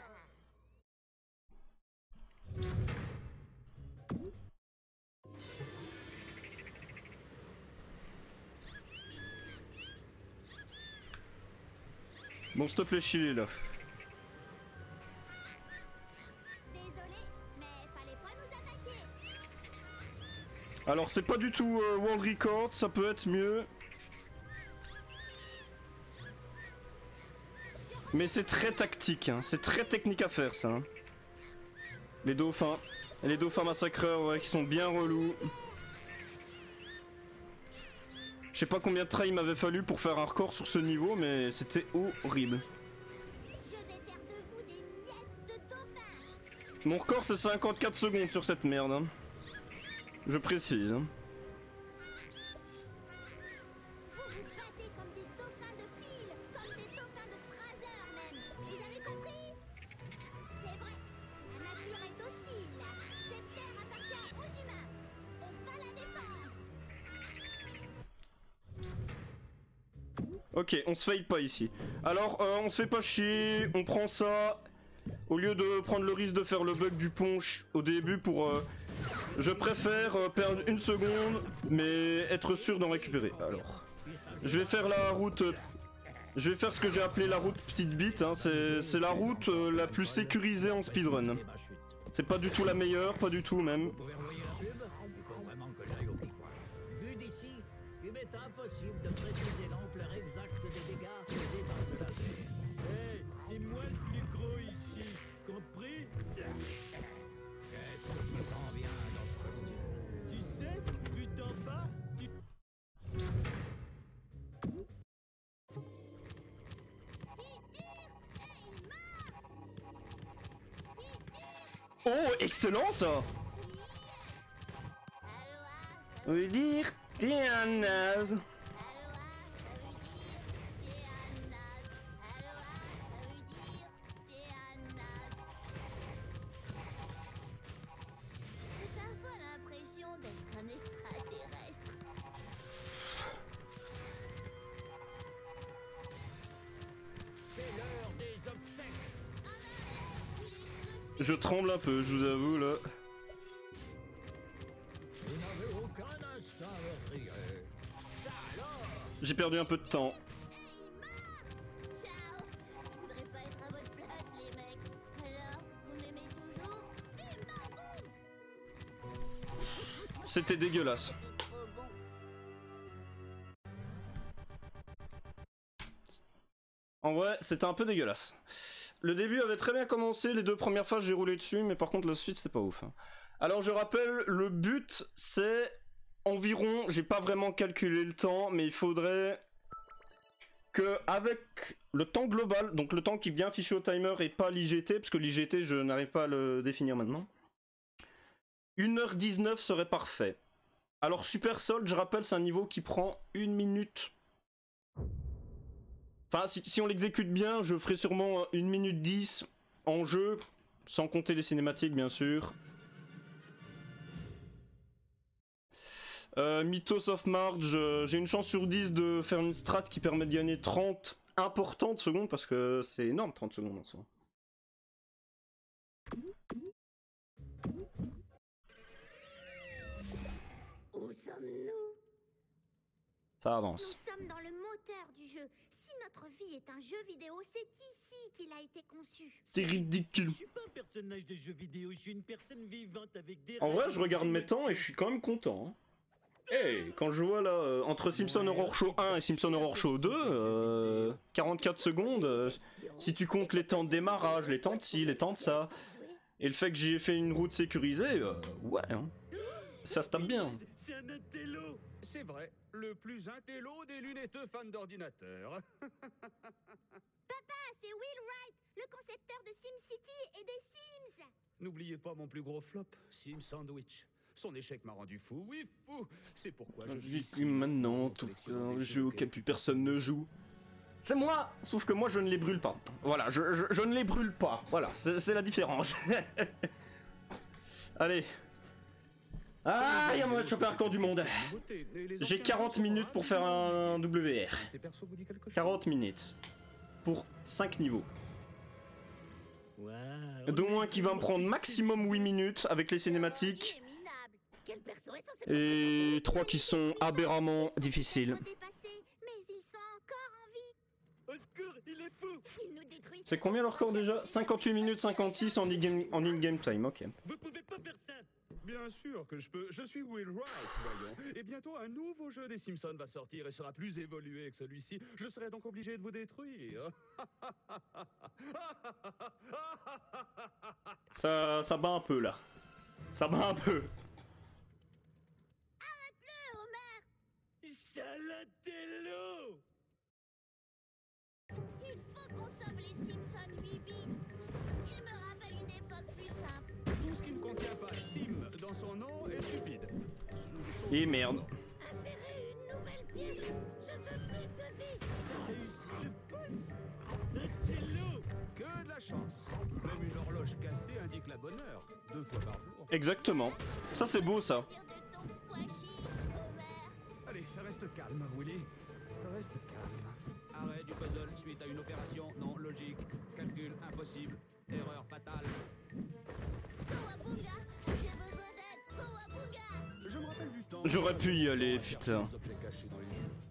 Speaker 2: Bon, s'il te plaît, Chili là.
Speaker 6: Désolé, mais fallait pas nous attaquer.
Speaker 2: Alors, c'est pas du tout euh, World Record, ça peut être mieux. Mais c'est très tactique, hein. C'est très technique à faire ça. Hein. Les dauphins. Les dauphins massacreurs, ouais, qui sont bien relous. Je sais pas combien de traits il m'avait fallu pour faire un record sur ce niveau, mais c'était horrible. Mon record c'est cinquante-quatre secondes sur cette merde. Hein. Je précise. Hein. Ok, on se faille pas ici. Alors, euh, on se fait pas chier, on prend ça. Au lieu de prendre le risque de faire le bug du punch au début pour... Euh, je préfère euh, perdre une seconde, mais être sûr d'en récupérer. Alors, je vais faire la route... Euh, je vais faire ce que j'ai appelé la route petite bite. Hein. C'est la route euh, la plus sécurisée en speedrun. C'est pas du tout la meilleure, pas du tout même.
Speaker 1: Impossible de préciser l'ampleur exacte des dégâts causés par ce laser. Hé, c'est moi le plus gros ici, compris? Qu'est-ce que je sens bien dans ce costume? Tu sais, vu d'en bas, tu...
Speaker 2: Oh, excellent ça! On veut dire... T'es un naze.
Speaker 6: J'ai parfois l'impression d'être un extraterrestre.
Speaker 1: C'est l'heure des obsèques.
Speaker 2: Je tremble un peu, je vous avoue là. J'ai perdu un peu de temps. C'était dégueulasse. En vrai, c'était un peu dégueulasse. Le début avait très bien commencé, les deux premières phases j'ai roulé dessus, mais par contre la suite c'était pas ouf. Alors je rappelle, le but c'est environ, j'ai pas vraiment calculé le temps, mais il faudrait que avec le temps global, donc le temps qui est bien affiché au timer et pas l'I G T, parce que l'I G T je n'arrive pas à le définir maintenant, une heure dix-neuf serait parfait. Alors Super Solde, je rappelle, c'est un niveau qui prend une minute. Enfin, si, si on l'exécute bien, je ferai sûrement une minute dix en jeu, sans compter les cinématiques bien sûr. Euh, Mythos of Marge, j'ai une chance sur dix de faire une strat qui permet de gagner trente importantes secondes, parce que c'est énorme trente secondes en soi.
Speaker 6: Où sommes-nous?
Speaker 2: Ça avance.
Speaker 6: Nous sommes dans le moteur du jeu. Si notre vie est un jeu vidéo, c'est ici qu'il a été conçu.
Speaker 2: C'est ridicule.
Speaker 1: Je suis pas un personnage de jeu vidéo, je suis une personne vivante avec des...
Speaker 2: En vrai, je regarde mes temps et je suis quand même content. Hein. Hey, quand je vois là, euh, entre Simpson Horror Show un et Simpson Horror Show deux, euh, quarante-quatre secondes, euh, si tu comptes les temps de démarrage, les temps de ci, les temps de ça, et le fait que j'ai fait une route sécurisée, euh, ouais, hein. Ça se tape bien.
Speaker 1: C'est un intello.
Speaker 4: C'est vrai, le plus intello des lunetteux fans d'ordinateur.
Speaker 6: Papa, c'est Will Wright, le concepteur de SimCity et des Sims.
Speaker 4: N'oubliez pas mon plus gros flop, Sim Sandwich. Son échec m'a rendu fou, oui fou. C'est pourquoi je suis
Speaker 2: Vu que maintenant, tout un jeu auquel plus personne ne joue. C'est moi, sauf que moi je ne les brûle pas. Voilà, je, je, je ne les brûle pas. Voilà, c'est la différence. Allez. Ah, il y a moyen de choper un record du monde. J'ai quarante minutes pour faire un W R. quarante minutes. Pour cinq niveaux.
Speaker 1: Wow.
Speaker 2: Dont un qui va me prendre maximum huit minutes avec les cinématiques.
Speaker 3: Quel perso est censé
Speaker 2: Et trois qui sont aberramment difficiles.
Speaker 6: Mais ils sont encore en vie.
Speaker 1: Oscar, il est fou.
Speaker 6: Ils nous détruisent.
Speaker 2: C'est combien le record déjà? cinquante-huit minutes cinquante-six en in-game en in-game time, ok.
Speaker 1: Vous pouvez pas faire ça.
Speaker 4: Bien sûr que je peux. Je suis Will Wright, voyons. Et bientôt, un nouveau jeu des Simpsons va sortir et sera plus évolué que celui-ci. Je serai donc obligé de vous détruire.
Speaker 2: Ça, ça bat un peu, là. Ça bat un peu.
Speaker 6: Arrête-le, Homer!
Speaker 1: Salatello!
Speaker 6: Il faut qu'on sauve les Simpsons huit bits. Il me rappelle une époque plus simple.
Speaker 4: Tout ce qui ne contient pas Sim dans son nom est stupide.
Speaker 2: Et merde.
Speaker 6: Insérer une nouvelle pièce. Je veux plus de vie.
Speaker 1: T'as réussi le pouce! Salatello!
Speaker 4: Que de la chance. Même une horloge cassée indique la bonne heure. Deux fois par jour.
Speaker 2: Exactement. Ça, c'est beau, ça.
Speaker 6: Tire de ton pois chiche, Homer.
Speaker 4: Allez, reste calme, Willy. Reste calme. Arrêt du puzzle suite à une opération non logique. Calcul impossible. Erreur fatale.
Speaker 6: Kawabunga, j'ai besoin d'aide. Kawabunga.
Speaker 4: Je me rappelle du temps.
Speaker 2: J'aurais pu y aller, putain.
Speaker 4: Les objets cachés dans les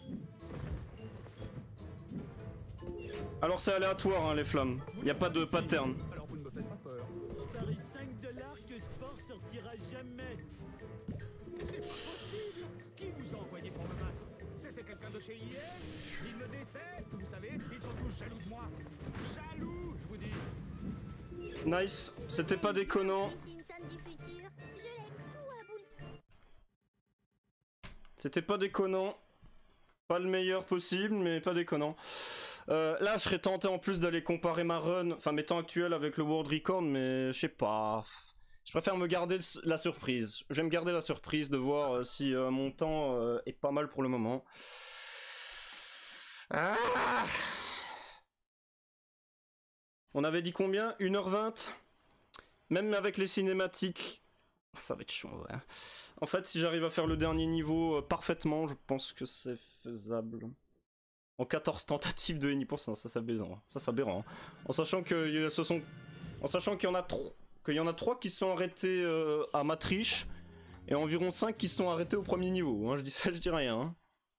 Speaker 4: jeux.
Speaker 2: Alors, c'est aléatoire, hein, les flammes. Y a pas de pattern.
Speaker 4: Alors vous ne me faites pas peur.
Speaker 1: Je parie cinq dollars que Sport sortira jamais!
Speaker 4: C'est pas possible. Qui vous a envoyé pour me battre? C'était quelqu'un de chez I A? Ils me détestent, vous savez. Ils sont tous jaloux de moi. Jaloux, je vous dis.
Speaker 2: Nice. C'était pas déconnant.
Speaker 6: Les Simpsons du futur, je l'aime Kawabunga.
Speaker 2: C'était pas déconnant. Pas le meilleur possible, mais pas déconnant. Euh, là, je serais tenté en plus d'aller comparer ma run, enfin mes temps actuels avec le World Record, mais je sais pas. Je préfère me garder le- la surprise. Je vais me garder la surprise de voir euh, si euh, mon temps euh, est pas mal pour le moment. Ah, on avait dit combien? une heure vingt? Même avec les cinématiques. Ça va être chaud, ouais. En fait, si j'arrive à faire le dernier niveau euh, parfaitement, je pense que c'est faisable. En quatorze tentatives de N I pour cent, ça c'est aberrant. Ça c'est aberrant. En sachant que euh, ce sont, en sachant qu'il y en a trois, qu'il y en a trois qui sont arrêtés euh, à Matriche et environ cinq qui sont arrêtés au premier niveau. Hein. Je dis ça, je dis rien. Hein.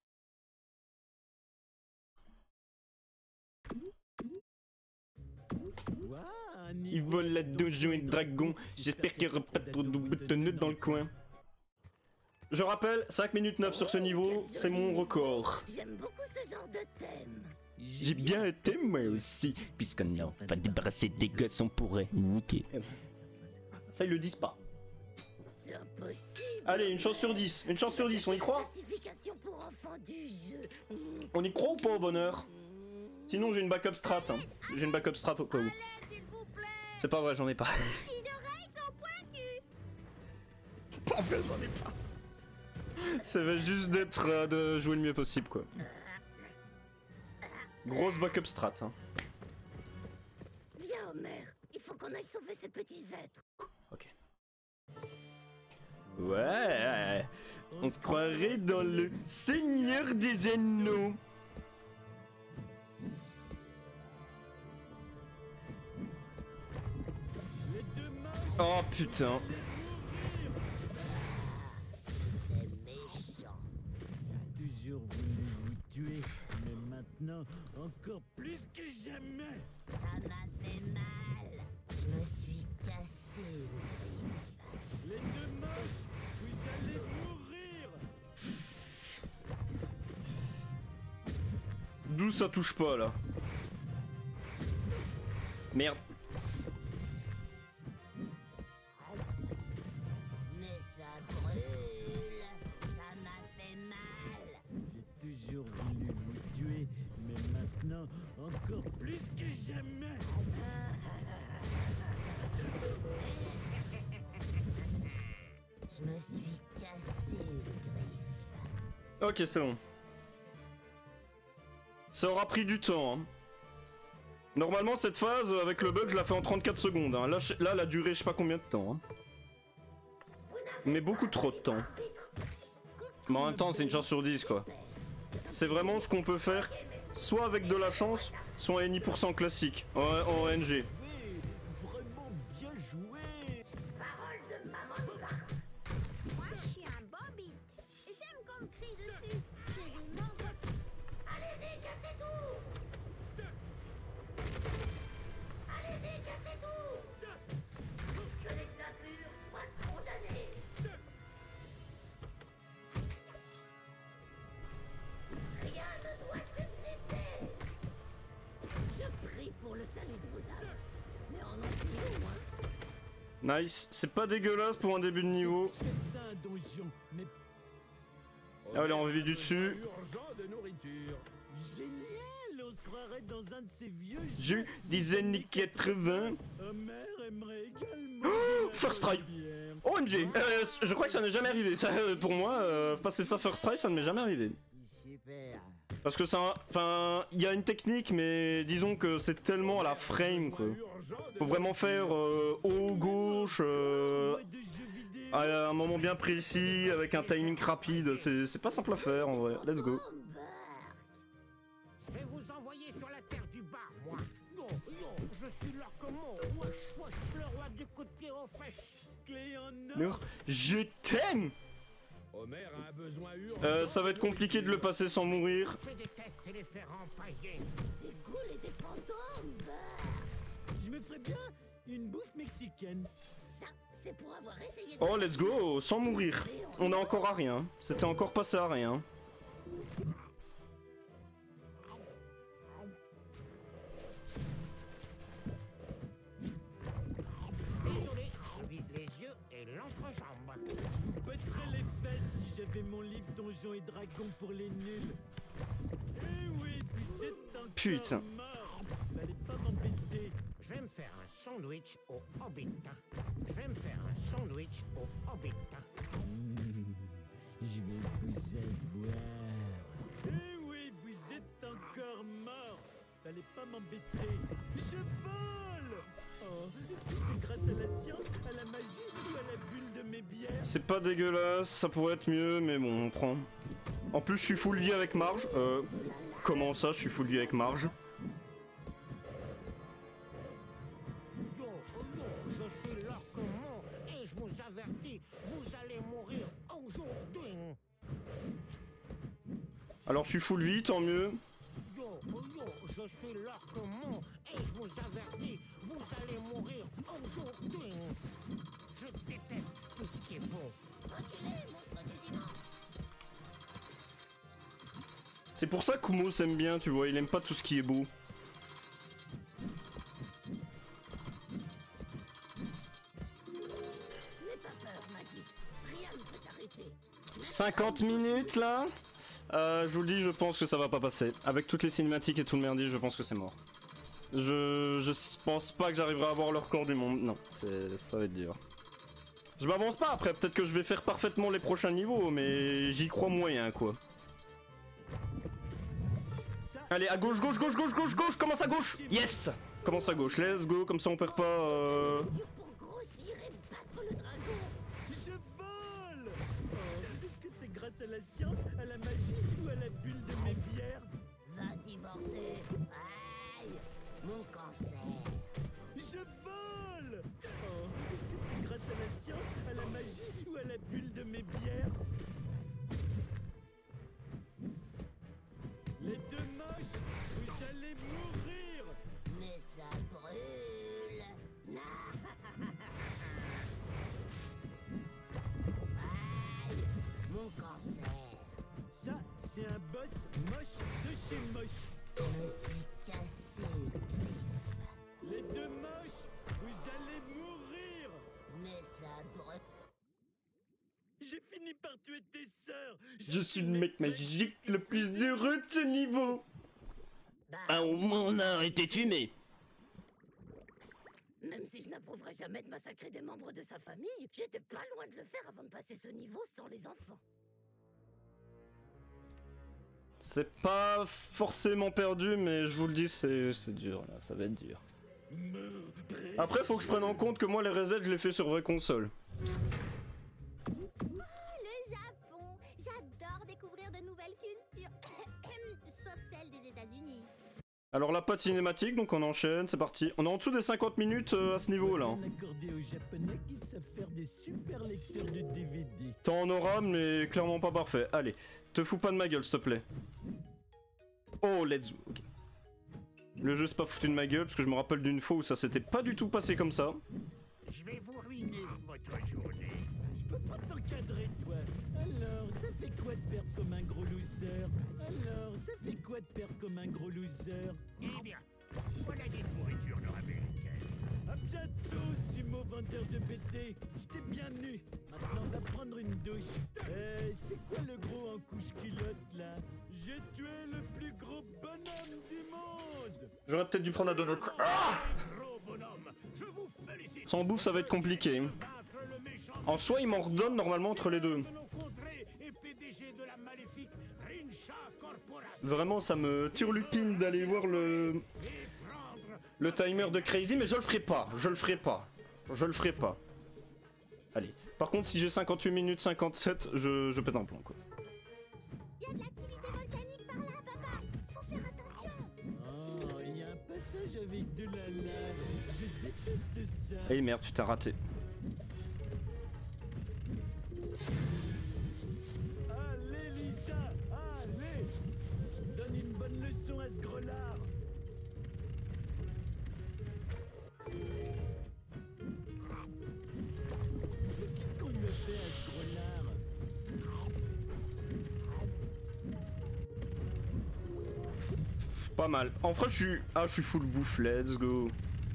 Speaker 1: Ouah, un
Speaker 2: Ils
Speaker 1: niveau
Speaker 2: volent la
Speaker 1: donc
Speaker 2: dojo et le dragon. J'espère qu'il n'y aura pas trop de boutonneux dans le coin. Je rappelle, cinq minutes neuf sur ce niveau, c'est mon record.
Speaker 3: J'aime beaucoup ce genre de thème.
Speaker 2: J'ai bien été moi aussi, puisqu'on a enfin débarrassé des gosses, on pourrait. Ok. Ça ils le disent pas.
Speaker 3: C'est impossible.
Speaker 2: Allez, une chance sur dix, une chance sur dix, on y croit?
Speaker 3: Classification pour enfants du jeu. Mmh.
Speaker 2: On y croit ou pas au bonheur? Sinon j'ai une backup strat, hein. J'ai une backup strat au cas où.
Speaker 6: L'aide, s'il vous plaît.
Speaker 2: C'est pas vrai, j'en ai pas.
Speaker 6: Les oreilles sont pointues.
Speaker 2: C'est pas vrai, j'en ai pas. Ça va juste d'être euh, de jouer le mieux possible quoi. Grosse backup strat, hein.
Speaker 3: Viens, Homer. Il faut qu'on aille sauver ces petits êtres.
Speaker 2: Ok. Ouais, on se croirait dans le Seigneur des Anneaux.
Speaker 1: Les deux mains,
Speaker 2: Oh putain.
Speaker 3: C'est méchant.
Speaker 1: j'ai toujours voulu vous tuer, mais maintenant, encore plus que jamais!
Speaker 3: Ça m'a fait mal. Je me suis cassé le griffe.
Speaker 1: Les deux moches, vous allez mourir!
Speaker 2: D'où ça touche pas là? Merde.
Speaker 3: Mais ça brûle. Ça m'a fait mal.
Speaker 1: J'ai toujours voulu vous tuer, mais maintenant, encore plus que jamais!
Speaker 3: Je me suis cassé le griffe.
Speaker 2: Ok, c'est bon. Ça aura pris du temps. Hein. Normalement, cette phase, avec le bug, je la fais en trente-quatre secondes. Hein. Là, je- là, elle a duré je sais pas combien de temps. Hein. Mais beaucoup trop de temps. Mais en même temps, c'est une chance sur dix, quoi. C'est vraiment ce qu'on peut faire, soit avec de la chance, soit en N I pour cent classique, en, en O N G.
Speaker 1: Oui, vraiment bien joué!
Speaker 3: Parole de maman Niva.
Speaker 6: Moi, je suis un bobby. J'aime qu'on me crie dessus. C'est des membres.
Speaker 3: Allez-y, cassez tout. Allez-y, cassez tout. Que les impurs soient condamnés.
Speaker 2: Nice, c'est pas dégueulasse pour un début de niveau.
Speaker 1: C'est ça un donjon, mais
Speaker 2: Allez, on vit du dessus.
Speaker 4: Urgent de nourriture.
Speaker 1: génial, on se croirait dans un de ces vieux
Speaker 2: Je
Speaker 1: jeux.
Speaker 2: disais ni quatre-vingts.
Speaker 1: Homer aimerait également.
Speaker 2: Oh,
Speaker 1: de la
Speaker 2: first try.
Speaker 1: bière.
Speaker 2: O M G, euh, je crois que ça n'est jamais arrivé. Ça, euh, pour moi, euh, passer ça first try, ça ne m'est jamais arrivé.
Speaker 3: Super.
Speaker 2: Parce que ça, enfin, il y a une technique, mais disons que c'est tellement à la frame, quoi.
Speaker 4: Urgent de
Speaker 2: Faut vraiment faire euh, haut, gauche, euh,
Speaker 1: Mode de jeu vidéo.
Speaker 2: à un moment bien précis, avec un timing rapide. C'est c'est pas simple à faire, en vrai. Let's go.
Speaker 3: Oh, Burk.
Speaker 7: Je vais vous envoyer sur la terre du bas, moi. Yo, yo, je suis l'Orcomon. Wesh, wesh, le roi du coup de pied aux fesses.
Speaker 1: Clé en or.
Speaker 2: Nur, je t'aime.
Speaker 4: Homer a un besoin urgent.
Speaker 2: Euh, ça va être compliqué de le passer sans mourir.
Speaker 7: Fais des têtes et les faire empailler.
Speaker 3: Des ghouls et des fantômes, Burk.
Speaker 1: Je me ferais bien une bouffe mexicaine.
Speaker 3: Ça, c'est pour avoir essayé de...
Speaker 2: Oh, let's go, sans mourir. On est encore à rien. C'était encore passé à rien.
Speaker 7: Désolé, je vise les yeux et l'entrejambe.
Speaker 1: Je pèterais les fesses si j'avais mon livre Donjons et Dragons pour les nuls. Eh oui, puis c'est encore
Speaker 2: Putain.
Speaker 1: mort. Fallait pas m'embêter.
Speaker 7: Je vais me faire un sandwich au Hobbit. Je vais me faire un sandwich au Hobbit.
Speaker 1: Mmh, je vais vous avoir. Eh oui, vous êtes encore mort. Fallait pas m'embêter. Je vole. Oh, est-ce que c'est grâce à la science, à la magie ou à la bulle de mes bières?
Speaker 2: C'est pas dégueulasse, ça pourrait être mieux, mais bon, on prend. En plus, je suis full vie avec Marge. Euh, comment ça, je suis full vie avec Marge?
Speaker 7: Yo, yo, je suis l'Orcomon et je vous avertis, vous allez mourir aujourd'hui.
Speaker 2: Alors, je suis full vie, tant mieux.
Speaker 7: Yo, yo, je suis l'Orcomon et je vous avertis, vous allez mourir aujourd'hui. Je déteste tout ce qui est beau.
Speaker 3: Reculez, monstre du dimanche.
Speaker 2: C'est pour ça qu'Umo s'aime bien, tu vois, il aime pas tout ce qui est beau.
Speaker 3: N'aie pas peur, Maggie. Rien ne peut t'arrêter.
Speaker 2: cinquante minutes là euh, je vous le dis, je pense que ça va pas passer. Avec toutes les cinématiques et tout le merdier, je pense que c'est mort. Je, je pense pas que j'arriverai à avoir le record du monde. Non, c'est, ça va être dur. Je m'avance pas après, peut-être que je vais faire parfaitement les prochains niveaux, mais j'y crois moyen quoi.
Speaker 1: Ça,
Speaker 2: Allez, à gauche, gauche, gauche, gauche, gauche, gauche, commence à gauche. Yes. Commence à gauche, let's go, comme ça on perd pas... Euh...
Speaker 3: Dur pour grossir et battre le dragon.
Speaker 1: je vole. Oh, est-ce que c'est grâce à la science, à la magie ou à la bulle de mes bières?
Speaker 3: Va divorcer. Aïe, mon cancer.
Speaker 1: Je vole. Oh, est-ce que c'est grâce à la science, à la magie ou à la bulle de mes bières? Les deux moches, vous allez mourir.
Speaker 3: Mais ça brûle. Aïe, mon cancer.
Speaker 1: Ça, c'est un boss moche de chez moche.
Speaker 3: Je me suis cassé le griffe.
Speaker 1: Les deux moches, vous allez mourir.
Speaker 3: Mais ça brûle.
Speaker 1: J'ai fini par tuer tes sœurs.
Speaker 2: Je suis le mec magique le plus heureux de ce niveau.
Speaker 3: Bah,
Speaker 2: Ah, au moins on a arrêté de fumer.
Speaker 3: même si je n'approuverai jamais de massacrer des membres de sa famille, j'étais pas loin de le faire avant de passer ce niveau sans les enfants.
Speaker 2: C'est pas forcément perdu, mais je vous le dis, c'est c'est dur là, ça va être dur. Après, faut que je prenne en compte que moi les resets, je les fais sur vraie console.
Speaker 6: Le Japon. J'adore découvrir de nouvelles cultures. Sauf celle des États-Unis.
Speaker 2: Alors là, pas de cinématique, donc on enchaîne, c'est parti. On est en dessous des cinquante minutes euh, à ce niveau là.
Speaker 1: On accordé aux Japonais qui savent faire des super lecteurs de D V D.
Speaker 2: T'en en auras, mais clairement pas parfait. Allez, te fous pas de ma gueule, s'il te plaît. Oh, let's go. Ok. Le jeu c'est pas foutu de ma gueule, parce que je me rappelle d'une fois où ça s'était pas du tout passé comme ça.
Speaker 7: Je vais vous ruiner votre journée.
Speaker 1: Je peux pas t'encadrer, toi. Alors, ça fait quoi de perdre comme un gros loser? Alors, ça fait quoi de perdre comme un gros loser?
Speaker 7: Eh bien, voilà des pourritures nord-américaines.
Speaker 1: Ah bien bientôt, Simo vendeur de B D. J'étais bien nu. Maintenant, on va prendre une douche. Euh, c'est quoi le gros en couche-culotte, là? J'ai tué le plus gros bonhomme du monde.
Speaker 2: J'aurais peut-être dû prendre un donut. Ah,
Speaker 1: Gros bonhomme, je vous félicite.
Speaker 2: sans bouffe, ça va être compliqué. En soi, il m'en redonne normalement entre les deux. Vraiment, ça me turlupine d'aller voir le... le timer de Crazy, mais je le ferai pas. Je le ferai pas. Je le ferai pas. Allez. Par contre, si j'ai cinquante-huit minutes cinquante-sept, je, je pète un plomb, quoi.
Speaker 6: Il y a de l'activité volcanique par là, papa. Faut faire attention.
Speaker 1: Oh, il y a un passage avec de la lave. Je déteste ça.
Speaker 2: Eh merde, tu t'as raté.
Speaker 1: Allez, Lisa, allez. Donne une bonne leçon à ce grelard. Qu'est-ce qu'on me fait à ce grelard?
Speaker 2: Pas mal. En vrai, je suis... Ah, je suis full bouffe, let's go.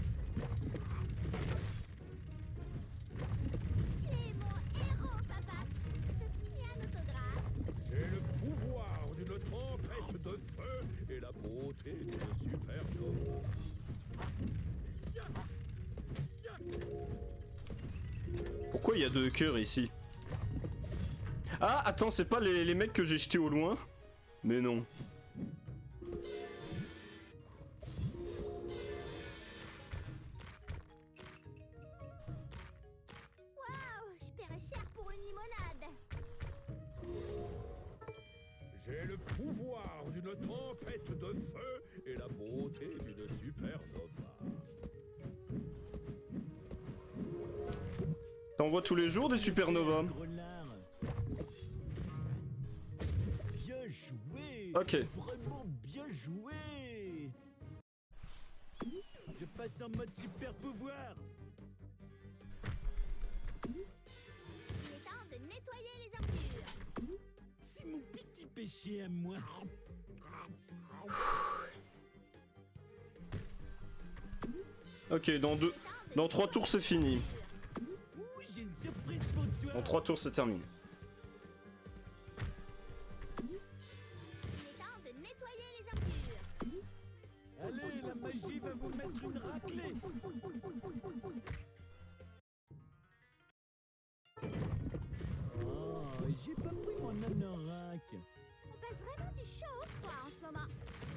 Speaker 6: Tu es mon héros, papa. Tu peux signer un autographe?
Speaker 4: J'ai le pouvoir d'une tempête de feu et la beauté d'une supernova.
Speaker 2: Pourquoi il y a deux cœurs ici? Ah, attends, c'est pas les, les mecs que j'ai jetés au loin? Mais non.
Speaker 6: Waouh, je paierais cher pour une limonade.
Speaker 4: J'ai le pouvoir d'une tempête de feu et la beauté d'une supernova.
Speaker 2: T'en vois tous les jours des supernovas?
Speaker 1: Grelard. Bien joué.
Speaker 2: Ok.
Speaker 1: Vraiment bien joué. Je passe en mode super pouvoir.
Speaker 6: Il est temps de nettoyer les ordures.
Speaker 1: C'est mon petit péché à moi.
Speaker 2: Ok, dans deux... Dans trois tours, c'est fini.
Speaker 1: Oui, j'ai une surprise pour toi.
Speaker 2: Dans trois tours, c'est terminé.
Speaker 6: Il est temps de nettoyer les ordures.
Speaker 1: Allez, la magie va vous mettre une raclée. Oh, j'ai pas pris mon anorak.
Speaker 6: On passe vraiment du chaud au froid en ce moment.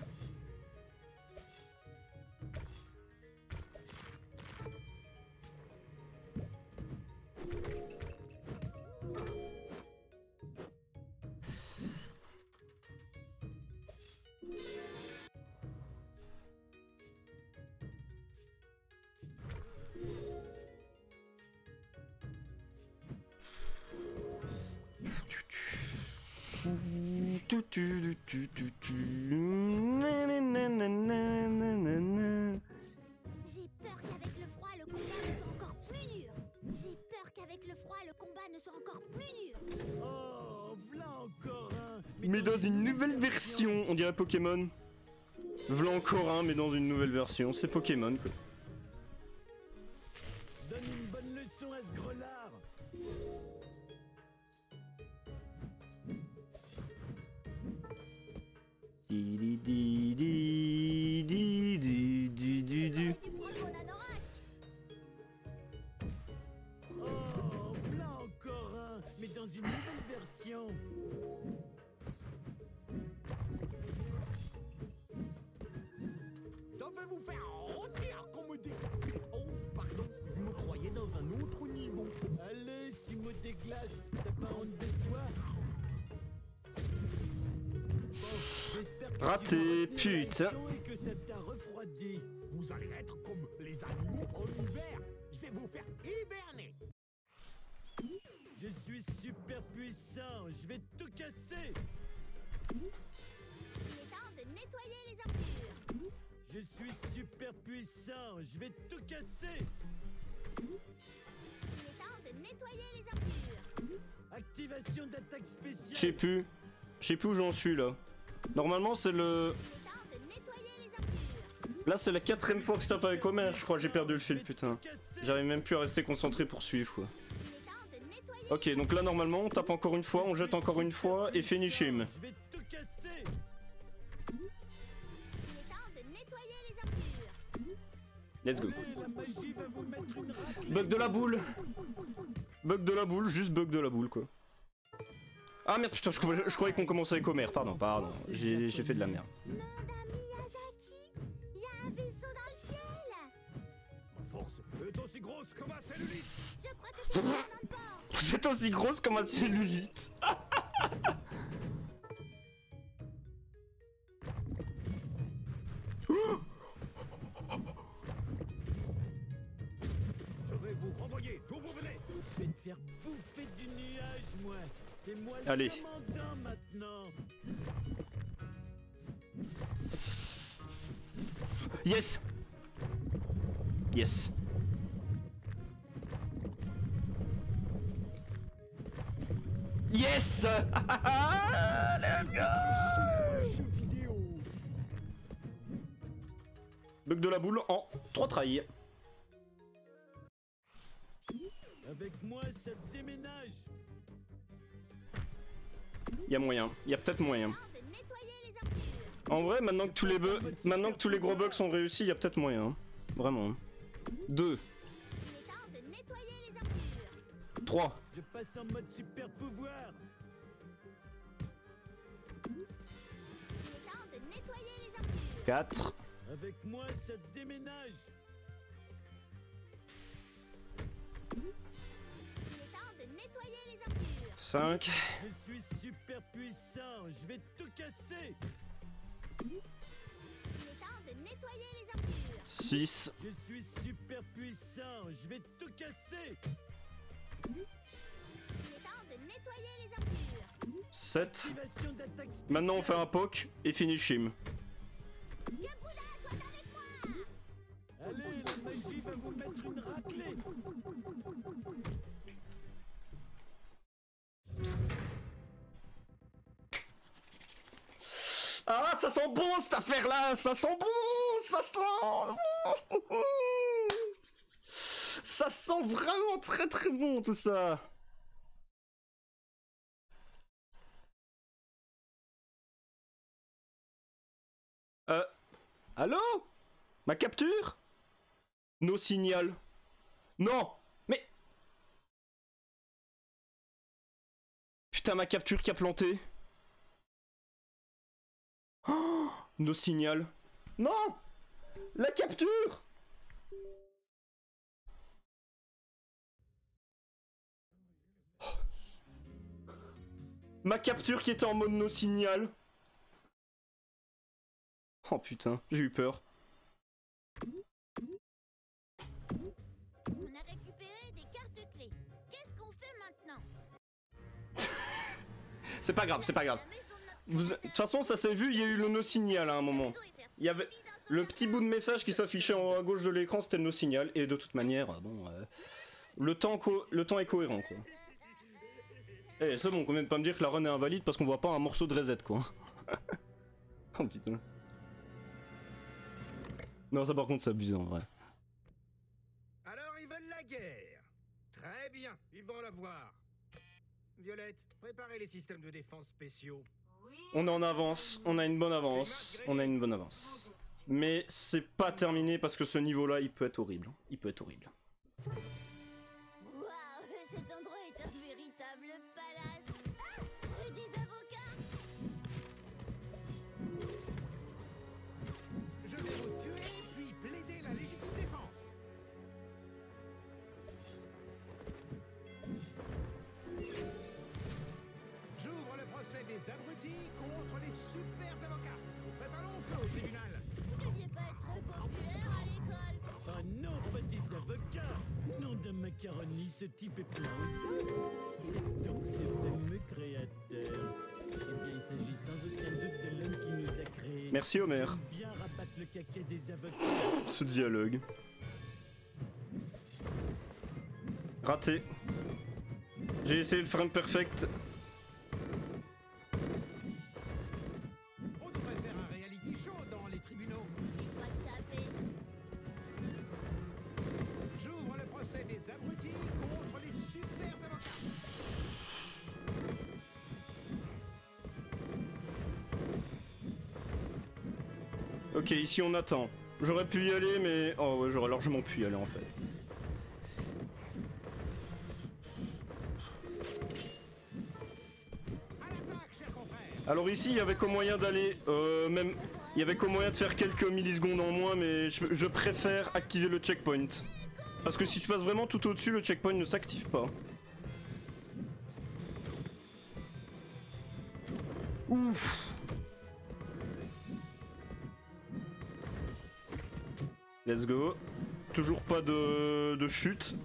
Speaker 2: Tu, tu, tu, tu, tu. Na, na, na, na, na, na, na.
Speaker 6: J'ai peur qu'avec le froid, le combat ne soit encore plus dur. J'ai peur qu'avec le froid, le combat ne soit encore plus dur.
Speaker 1: Oh, v'là encore un.
Speaker 2: Mais dans une nouvelle version, on dirait Pokémon. V'là encore un, mais dans une nouvelle version. C'est Pokémon, quoi.
Speaker 1: Donne une bonne leçon à ce grelard.
Speaker 2: Di di di di di di di di di.
Speaker 6: Tu prends mon anorak.
Speaker 1: Oh, v'là encore un, mais dans une nouvelle version.
Speaker 7: Je vais vous faire rôtir, qu'on me dit. Oh, pardon, vous me croyez dans un autre niveau.
Speaker 1: Allez, Simo des glaces, t'as pas honte de toi? Bon, j'espère que
Speaker 2: Raté,
Speaker 1: tu vas retenir
Speaker 2: putain.
Speaker 1: la leçon et que ça t'a refroidi.
Speaker 7: Vous allez être comme les animaux en hiver. Je vais vous faire hiberner.
Speaker 1: Je suis super puissant, je vais tout casser.
Speaker 6: Il est temps de nettoyer les ordures.
Speaker 1: Je suis super puissant, je vais tout casser.
Speaker 6: Il est temps de nettoyer les ordures.
Speaker 1: Activation d'attaque
Speaker 2: Je sais
Speaker 1: spéciale.
Speaker 2: plus. Je sais plus où j'en suis là. Normalement, c'est le.
Speaker 6: Il est temps de nettoyer les ordures.
Speaker 2: Là c'est la quatrième fois que je tape avec Homer, je crois j'ai perdu le fil putain. J'arrive même plus à rester concentré pour suivre quoi. Ok donc là normalement on tape encore une fois, on jette encore une fois et finish him.
Speaker 1: Je vais tout casser.
Speaker 2: Let's go.
Speaker 1: Allez, la magie va vous mettre une raclée.
Speaker 2: Bug de la boule. Bug de la boule, juste bug de la boule quoi. Ah merde putain je croyais, je croyais qu'on commençait avec Homer, pardon, pardon, j'ai j'ai fait de la merde.
Speaker 6: Monde à Miyazaki, il y a un vaisseau dans le ciel.
Speaker 4: Ma force est aussi grosse que ma cellulite.
Speaker 6: Je crois que c'est notre bord.
Speaker 2: C'est aussi grosse comme un cellulite.
Speaker 4: Je vais vous renvoyer d'où vous venez.
Speaker 1: Je vais te faire bouffer du nuage, moi. C'est moi le
Speaker 2: Allez.
Speaker 1: commandant maintenant.
Speaker 2: Yes. Yes. Yes. Let's go.
Speaker 1: Jeux vidéo.
Speaker 2: Bug de la boule en trois trails.
Speaker 1: Avec moi, ça déménage.
Speaker 2: Y'a moyen, y'a peut-être moyen.
Speaker 6: Temps de nettoyer les ordures.
Speaker 2: En vrai, maintenant que tous les bugs, maintenant que tous les gros bugs sont réussis, y'a peut-être moyen. hein. Vraiment. deux,
Speaker 6: Il est temps de nettoyer les ordures.
Speaker 2: trois,
Speaker 1: Je passe en mode super pouvoir.
Speaker 6: Il est temps de nettoyer les ordures.
Speaker 2: quatre,
Speaker 1: Avec moi, ça déménage.
Speaker 6: Il est temps de nettoyer les ordures.
Speaker 2: cinq,
Speaker 1: Je suis super puissant. Je vais tout casser.
Speaker 6: Il est temps de nettoyer les ordures.
Speaker 2: six,
Speaker 1: Je suis super puissant. Je vais tout casser.
Speaker 6: Il est temps de nettoyer les ordures.
Speaker 2: sept.
Speaker 1: Activation d'attaque spéciale.
Speaker 2: Maintenant on fait un poke et finish him.
Speaker 6: Que Bouddha soit avec moi.
Speaker 1: Allez, la magie va vous mettre une raclée.
Speaker 2: Ah, ça sent bon cette affaire-là, ça sent bon, ça sent... Ça sent vraiment très très bon tout ça. Euh... Allô? Ma capture? No signal. Non! Mais... Putain, ma capture qui a planté. Oh, no signal. Non! La capture! Oh. Ma capture qui était en mode no signal. Oh putain, j'ai eu peur.
Speaker 6: On a récupéré des cartes clés. Qu'est-ce qu'on fait maintenant?
Speaker 2: C'est pas grave, c'est pas grave.
Speaker 6: La maison de notre
Speaker 2: Vous- De
Speaker 6: créateur.
Speaker 2: toute façon, ça s'est vu, il y a eu le no signal à un moment. Il y avait le petit bout de message qui s'affichait en haut à gauche de l'écran, c'était le no signal. Et de toute manière, euh, bon, euh, le temps co- le temps est cohérent quoi. Eh, c'est bon, qu'on vient de pas me dire que la run est invalide parce qu'on voit pas un morceau de reset quoi. Oh putain. Non, ça par contre, c'est abusé en vrai.
Speaker 4: Alors ils veulent la guerre. Très bien, ils vont la voir. Violette, préparez les systèmes de défense spéciaux.
Speaker 2: On est en avance, on a une bonne avance, on a une bonne avance. Mais c'est pas terminé parce que ce niveau-là, il peut être horrible. Il peut être horrible.
Speaker 6: Waouh, cet endroit est un véritable palace. Ah, des avocats.
Speaker 4: Je vais vous tuer, puis plaider la légitime défense. J'ouvre le procès des abrutis contre les super avocats. Préparons feu au tribunal.
Speaker 6: Vous deviez pas être très populaire à l'école.
Speaker 1: Oh non, pas des avocats. Nom de macaroni, ce type est plein aussi. Donc ce fameux créateur. Eh bien, il s'agit sans aucun doute de l'homme qui nous a créés.
Speaker 2: Merci Homer.
Speaker 1: J'aime bien rabattre le caquet des avocats.
Speaker 2: Ce dialogue. Raté. J'ai essayé de faire un perfect.
Speaker 4: On devrait faire un reality show dans les tribunaux.
Speaker 6: Et quoi ça fait?
Speaker 2: Ok, ici on attend. J'aurais pu y aller, mais... Oh ouais, j'aurais largement pu y aller en fait. Alors ici, il y avait qu'au moyen d'aller... Euh, même... Il y avait qu'au moyen de faire quelques millisecondes en moins, mais je, je préfère activer le checkpoint. Parce que si tu passes vraiment tout au-dessus, le checkpoint ne s'active pas. Ouf. Let's go. Toujours pas de, de chute.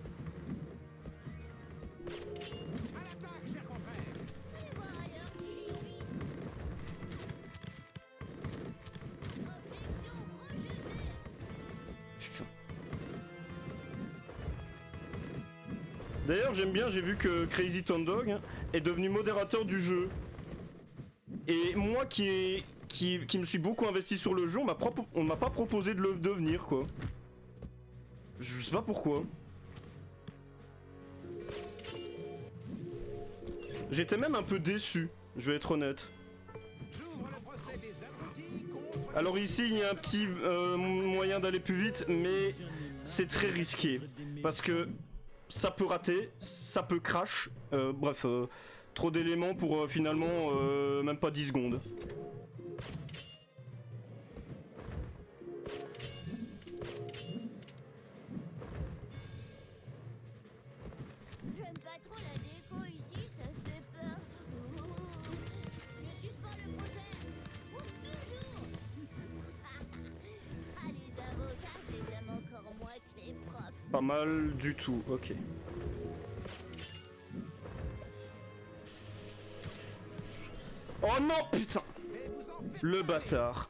Speaker 2: D'ailleurs j'aime bien, j'ai vu que Crazy Town Dog est devenu modérateur du jeu. Et moi qui, est, qui, qui me suis beaucoup investi sur le jeu, on m'a pas proposé de le devenir quoi. Je sais pas pourquoi. J'étais même un peu déçu, je vais être honnête. Alors ici il y a un petit euh, moyen d'aller plus vite, mais c'est très risqué. Parce que ça peut rater, ça peut crash, euh, bref, euh, trop d'éléments pour euh, finalement euh, même pas dix secondes.
Speaker 6: J'aime pas trop la déco ici, ça fait peur. Ouh. Je suspends le procès. Pour toujours. Ah, les avocats, je les aime encore moins que les profs.
Speaker 2: Pas mal du tout, ok. Oh non, putain! Le bâtard.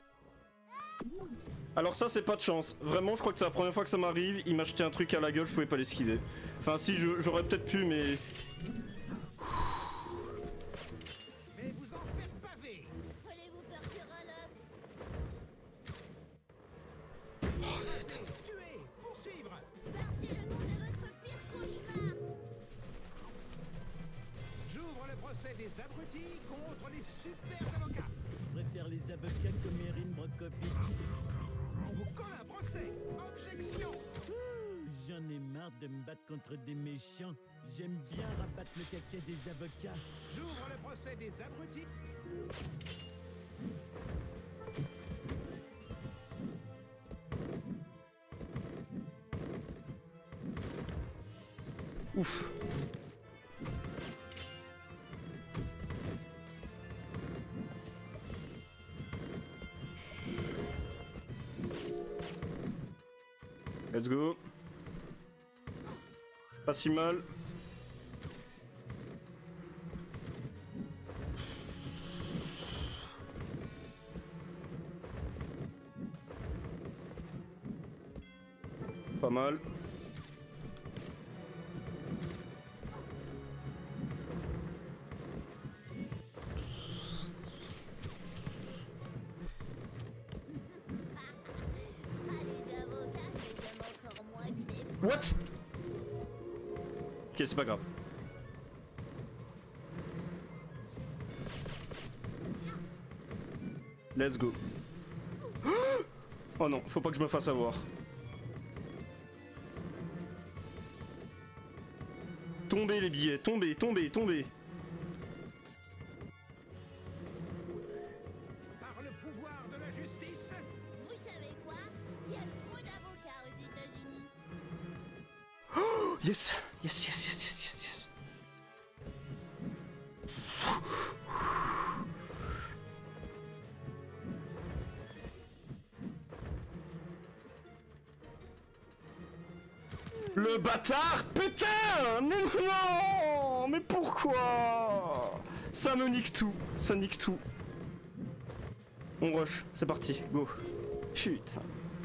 Speaker 2: Alors ça c'est pas de chance. Vraiment je crois que c'est la première fois que ça m'arrive. Il m'a jeté un truc à la gueule, je pouvais pas l'esquiver. Enfin si, j'aurais peut-être pu mais...
Speaker 7: Mais vous en faites pavé.
Speaker 6: Allez vous faire cuire à l'œuf.
Speaker 7: Tuer, poursuivre.
Speaker 6: Partez le nom de votre pire cauchemar.
Speaker 7: J'ouvre le procès des abrutis contre les super avocats.
Speaker 1: Je préfère les avocats comme Erin Brockovich.
Speaker 7: On vous colle un procès. Objection.
Speaker 1: J'en ai marre de me battre contre des méchants. J'aime bien rabattre le caca des avocats.
Speaker 7: J'ouvre le procès des abrutis.
Speaker 2: Ouf. Let's go. Pas si mal. Pas mal. What? Ok, c'est pas grave. Let's go. Oh non, faut pas que je me fasse avoir. Tombez les billets, tombez, tombez, tombez.
Speaker 7: Par le pouvoir de la justice.
Speaker 6: Vous savez quoi? Il y a trop d'avocats aux États-Unis.
Speaker 2: Oh yes, yes, yes, yes, yes, yes, yes. Le bâtard, putain! Mais non! Mais pourquoi? Ça me nique tout, ça nique tout. On rush, c'est parti, go. Putain.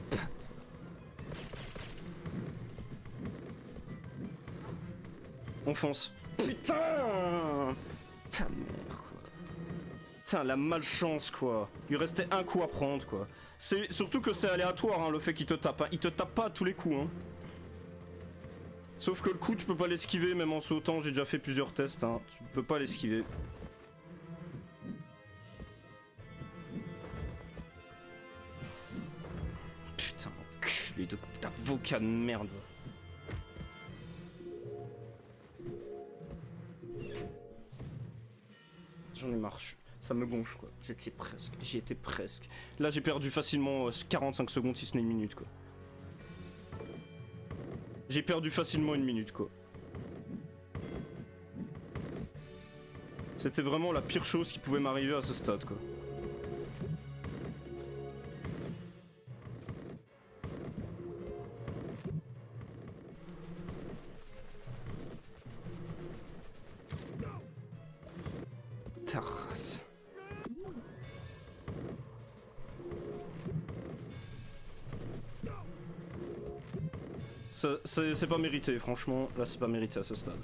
Speaker 2: On fonce. Putain! Ta mère, quoi. Putain, la malchance, quoi. Il restait un coup à prendre, quoi. C'est surtout que c'est aléatoire, hein, le fait qu'il te tape. Hein. Il te tape pas à tous les coups, hein. Sauf que le coup, tu peux pas l'esquiver, même en sautant. J'ai déjà fait plusieurs tests, hein. Tu peux pas l'esquiver. avocat de merde. J'en ai marre, ça me gonfle quoi. J'étais presque, j'y étais presque. Là j'ai perdu facilement quarante-cinq secondes si ce n'est une minute quoi. J'ai perdu facilement une minute quoi. C'était vraiment la pire chose qui pouvait m'arriver à ce stade quoi. Ta race. C'est pas mérité, franchement, là c'est pas mérité à ce stade.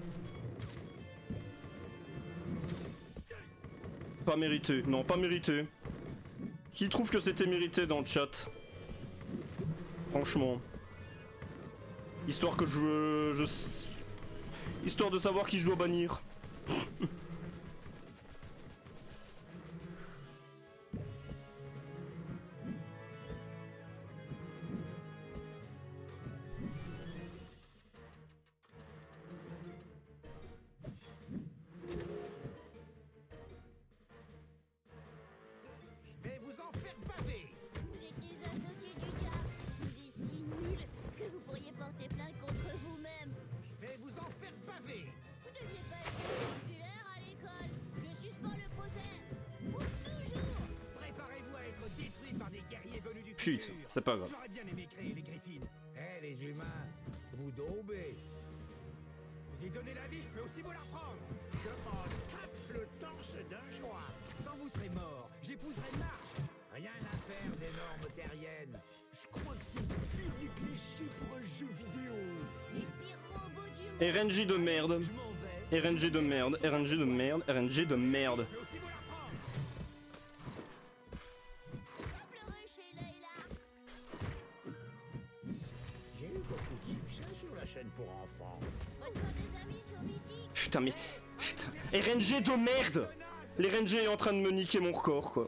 Speaker 2: Pas mérité, non pas mérité. Qui trouve que c'était mérité dans le chat? Franchement. Histoire que je, je... Histoire de savoir qui je dois bannir. Putain, c'est pas grave.
Speaker 4: J'aurais bien aimé créer les Griffines. Eh les humains, vous daubez. Vous y donnez la vie, je peux aussi vous la prendre.
Speaker 1: Je m'en tape le torse d'un choix.
Speaker 4: Quand vous serez mort, j'épouserai Marche. Rien à faire des normes terriennes.
Speaker 1: Je crois que c'est le public cliché pour un jeu vidéo.
Speaker 6: Les pires robots du monde.
Speaker 2: R N G de merde.
Speaker 4: Je m'en vais.
Speaker 2: R N G de merde. R N G de merde. R N G de merde.
Speaker 4: Je peux aussi vous la prendre.
Speaker 6: Va pleurer chez Leila.
Speaker 1: J'ai eu beaucoup de succès sur la chaîne pour enfants.
Speaker 6: Bonne soirée des amis sur Mythique.
Speaker 2: Putain mais... Putain. R N G de merde. Les R N G est en train de me niquer mon record quoi.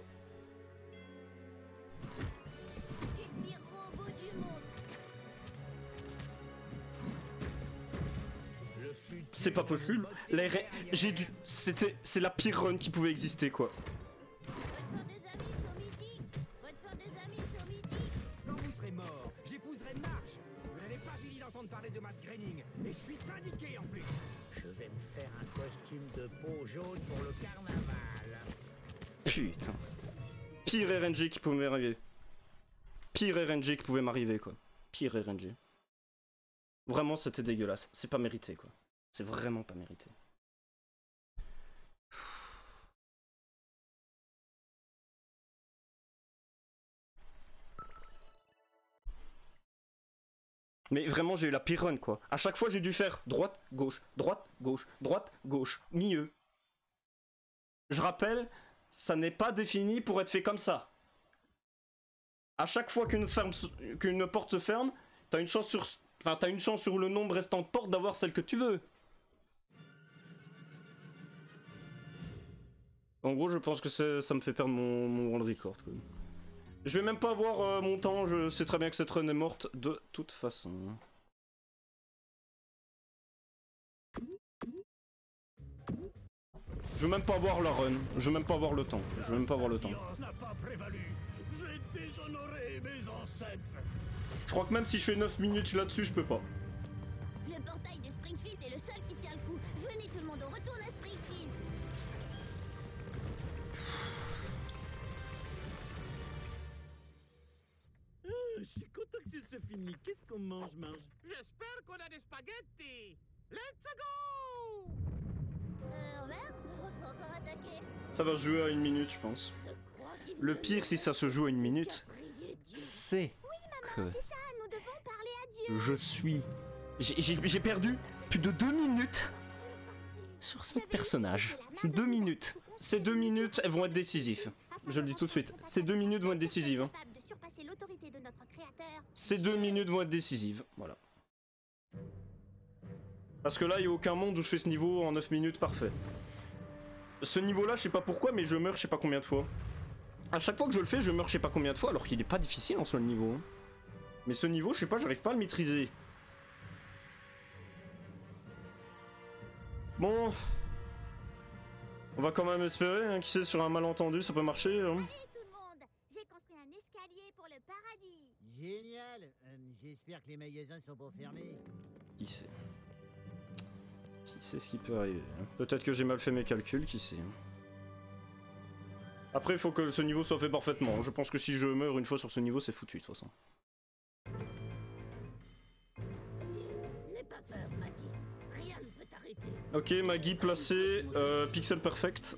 Speaker 6: Les pires robots du monde.
Speaker 1: Le futur
Speaker 2: C'est pas possible. La R N G... J'ai dû... C'était... C'est la pire run qui pouvait exister quoi.
Speaker 6: Bonne soirée des amis sur Mythique. Bonne soirée des amis sur Mythique.
Speaker 4: Quand vous serez mort, j'épouserai Marche. Vous n'avez pas fini d'entendre parler de Matt Groening. Et je suis syndiqué en plus.
Speaker 1: Je vais me faire un costume de peau jaune pour le carnaval.
Speaker 2: Putain. Pire R N G qui pouvait m'arriver. Pire R N G qui pouvait m'arriver quoi. Pire R N G. Vraiment c'était dégueulasse. C'est pas mérité quoi. C'est vraiment pas mérité. Mais vraiment j'ai eu la pire run quoi. À chaque fois j'ai dû faire droite, gauche, droite, gauche, droite, gauche, milieu. Je rappelle, ça n'est pas défini pour être fait comme ça. À chaque fois qu'une ferme, qu'une porte se ferme, t'as une chance sur, enfin t'as une chance sur le nombre restant de portes d'avoir celle que tu veux. En gros, je pense que ça me fait perdre mon, mon world record. Quoi. Je vais même pas voir euh, mon temps, je sais très bien que cette run est morte de toute façon. Je veux même pas voir la run, je veux même pas voir le temps, je veux même pas voir le temps.
Speaker 1: N'a pas prévalu. J'ai déshonoré mes ancêtres.
Speaker 2: Je crois que même si je fais neuf minutes là-dessus, je peux pas.
Speaker 6: Le portail de Springfield est le seul qui tient le coup. Venez tout le monde, on retourne à Springfield.
Speaker 1: Euh, je suis content que c'est fini. Qu'est-ce qu'on mange, mange?
Speaker 7: J'espère qu'on a des spaghettis. Let's go!
Speaker 6: Euh, merde, on se fait encore attaquer.
Speaker 2: Ça va se jouer à une minute, je pense.
Speaker 6: Je crois qu'il
Speaker 2: Le
Speaker 6: me
Speaker 2: pire, si ça se joue à une minute,
Speaker 6: a prié Dieu.
Speaker 2: c'est que
Speaker 6: C'est ça, nous devons parler à Dieu.
Speaker 2: je suis... J'ai- J'ai j'ai perdu plus de deux minutes sur ce personnage. C'est deux minutes. Ces deux minutes, elles vont être décisives. Je le dis tout de suite. Ces deux minutes vont être décisives. Hein.
Speaker 6: Capable de surpasser l'autorité de notre créateur.
Speaker 2: Ces deux minutes vont être décisives. Voilà. Parce que là, il n'y a aucun monde où je fais ce niveau en neuf minutes parfait. Ce niveau-là, je sais pas pourquoi, mais je meurs je sais pas combien de fois. À chaque fois que je le fais, je meurs je sais pas combien de fois, alors qu'il est pas difficile en soi le niveau. Hein. Mais ce niveau, je sais pas, j'arrive pas à le maîtriser. Bon. On va quand même espérer, hein, qui sait, sur un malentendu, ça peut marcher. Hein.
Speaker 6: Allez tout le monde, j'ai construit un escalier pour le paradis.
Speaker 8: Génial. Euh, J'espère que les magasins sont pas fermés.
Speaker 2: Qui sait? Qui sait ce qui peut arriver, hein. Peut-être que j'ai mal fait mes calculs, qui sait. Hein. Après, il faut que ce niveau soit fait parfaitement. Je pense que si je meurs une fois sur ce niveau, c'est foutu de toute façon.
Speaker 3: N'aie pas peur, Maggie. Rien ne peut t'arrêter.
Speaker 2: Ok, Maggie placée, euh, pixel perfect.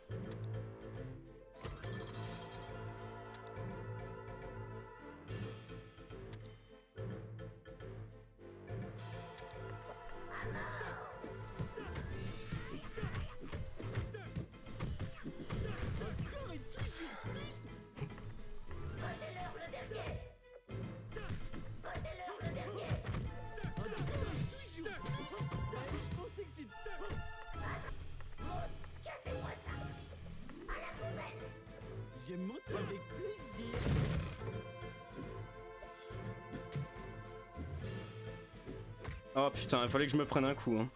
Speaker 1: Je monte avec plaisir.
Speaker 2: Ah putain, il fallait que je me prenne un coup. Hein.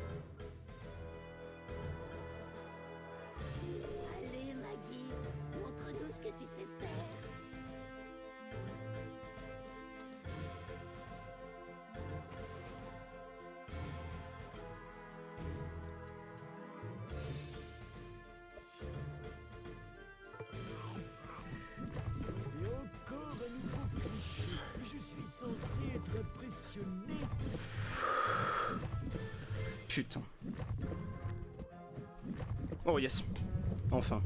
Speaker 3: Allez, Maggie, montre-nous ce que tu sais faire.
Speaker 1: Et encore un nouveau cliché. Je suis censé être impressionné.
Speaker 2: Putain. Oh yes. Enfin.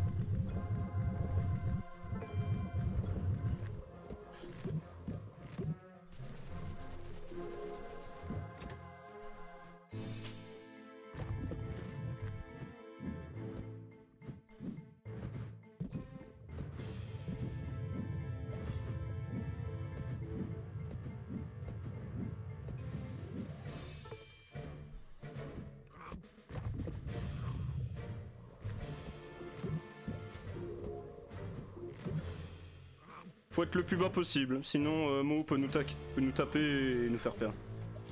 Speaker 2: Faut être le plus bas possible, sinon euh, Mo peut nous, peut nous taper et nous faire perdre.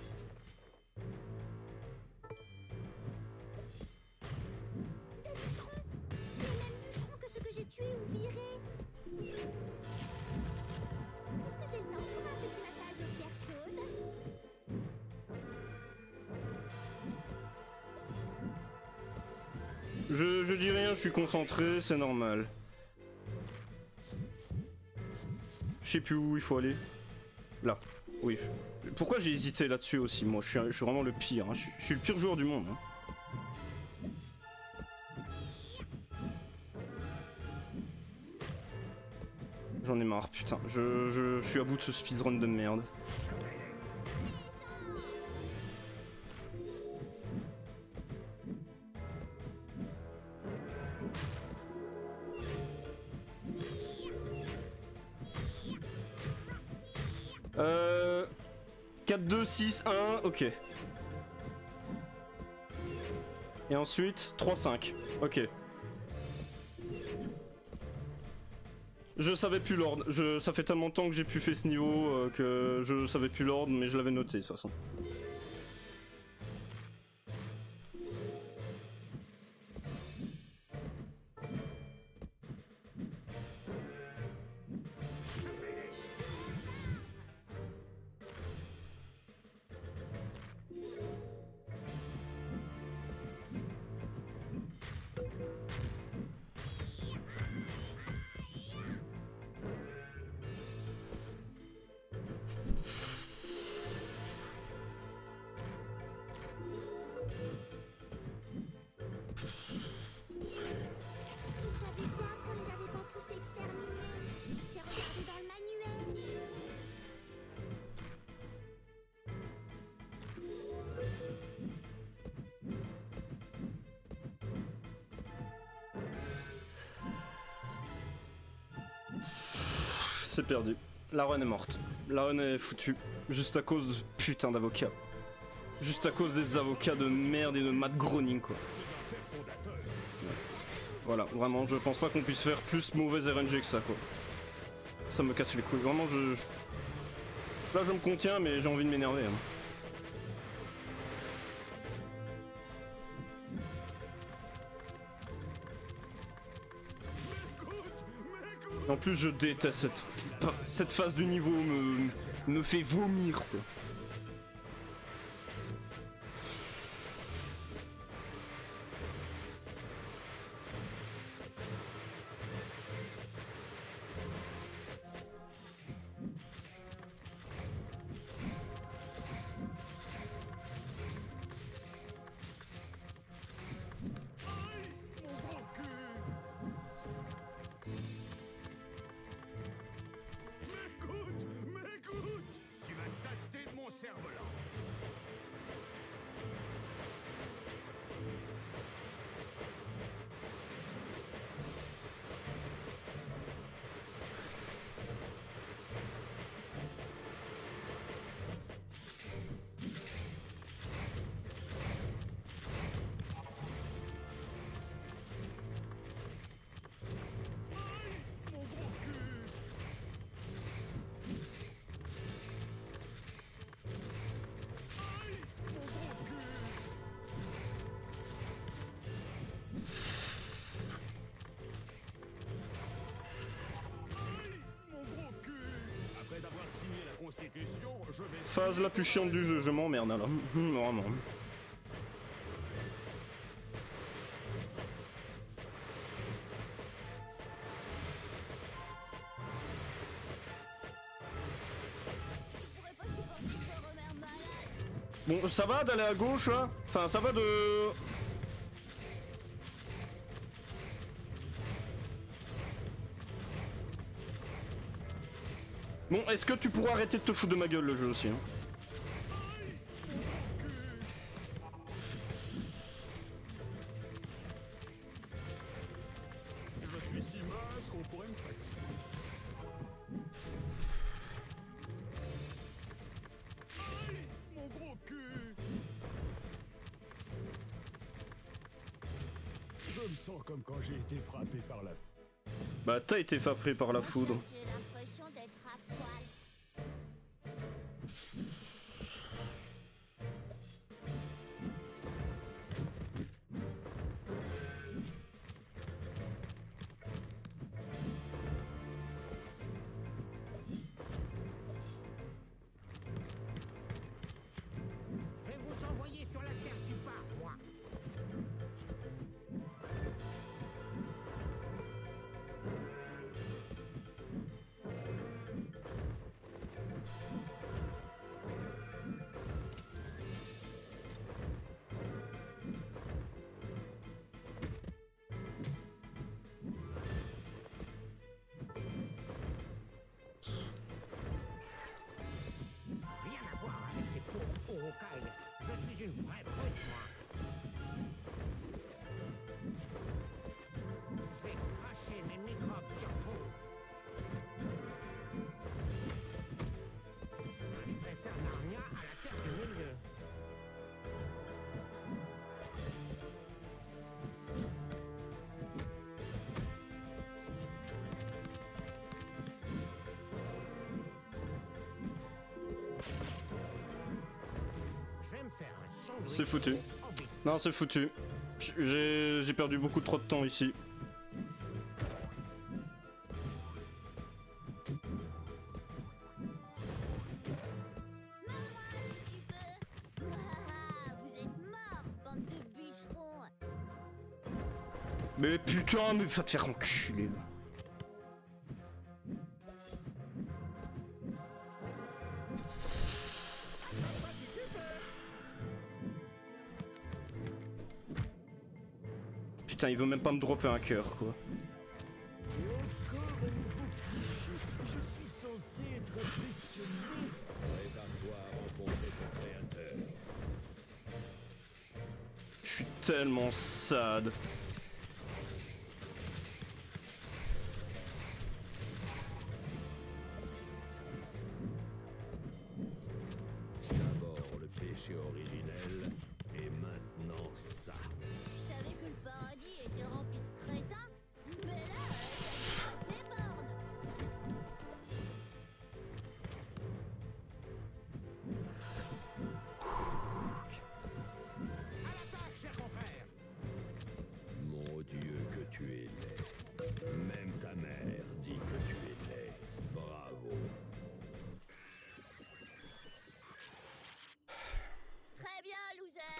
Speaker 6: Des bûcherons, les mêmes bûcherons que ceux que j'ai tués ou virés. Est-ce que j'ai le temps pour un petit massage de pierre chaude?
Speaker 2: Je, je dis rien, je suis concentré, c'est normal. Je sais plus où il faut aller. Là, oui. Pourquoi j'ai hésité là-dessus aussi, moi je suis, je suis vraiment le pire, hein. je, suis, je suis le pire joueur du monde. Hein. J'en ai marre, putain. Je, je, je suis à bout de ce speedrun de merde. Euh... quatre, deux, six, un, ok. Et ensuite, trois, cinq, ok. Je savais plus l'ordre, je... ça fait tellement de temps que j'ai pu faire ce niveau euh, que je savais plus l'ordre, mais je l'avais noté de toute façon. C'est perdu. La run est morte. La run est foutue. Juste à cause de putain d'avocats. Juste à cause des avocats de merde et de Matt Groening quoi. Voilà, vraiment, je pense pas qu'on puisse faire plus mauvais R N G que ça quoi. Ça me casse les couilles. Vraiment, je... Là je me contiens mais j'ai envie de m'énerver. Hein. En plus je déteste cette, cette phase du niveau, me, me fait vomir quoi. Phase la plus chiante du jeu, je m'emmerde là. Vraiment. Bon, ça va d'aller à gauche là? Enfin, ça va de... Bon, est-ce que tu pourras arrêter de te foutre de ma gueule le jeu aussi hein?
Speaker 4: Je suis si mince qu'on pourrait me taxer. Aïe, mon gros cul. Je me sens comme quand j'ai été frappé par la...
Speaker 2: Bah t'as été frappé par la foudre.
Speaker 6: J'ai l'impression d'être à poil.
Speaker 7: Je vais vous envoyer sur la terre du bas, moi. Rien à voir avec ces pauvres Urukai. Je suis une vraie brute, moi. Je vais cracher mes microbes sur vous. Je préfère Narnia à la terre du milieu. Je vais me faire un sandwich.
Speaker 2: C'est foutu. Non, c'est foutu. J'ai j'ai perdu beaucoup trop de temps ici.
Speaker 6: Ah, vous êtes morts, bande de bûcherons.
Speaker 2: Mais putain, mais va te faire enculer là. Putain, il veut même pas me dropper un cœur quoi.
Speaker 1: Je suis censé être impressionné. Prépare-toi à rencontrer ton créateur.
Speaker 2: Je suis tellement sad.
Speaker 1: D'abord le péché originel, et maintenant ça.
Speaker 6: Je savais que le paradis était rempli de crétins, mais là, ça dépasse les bornes.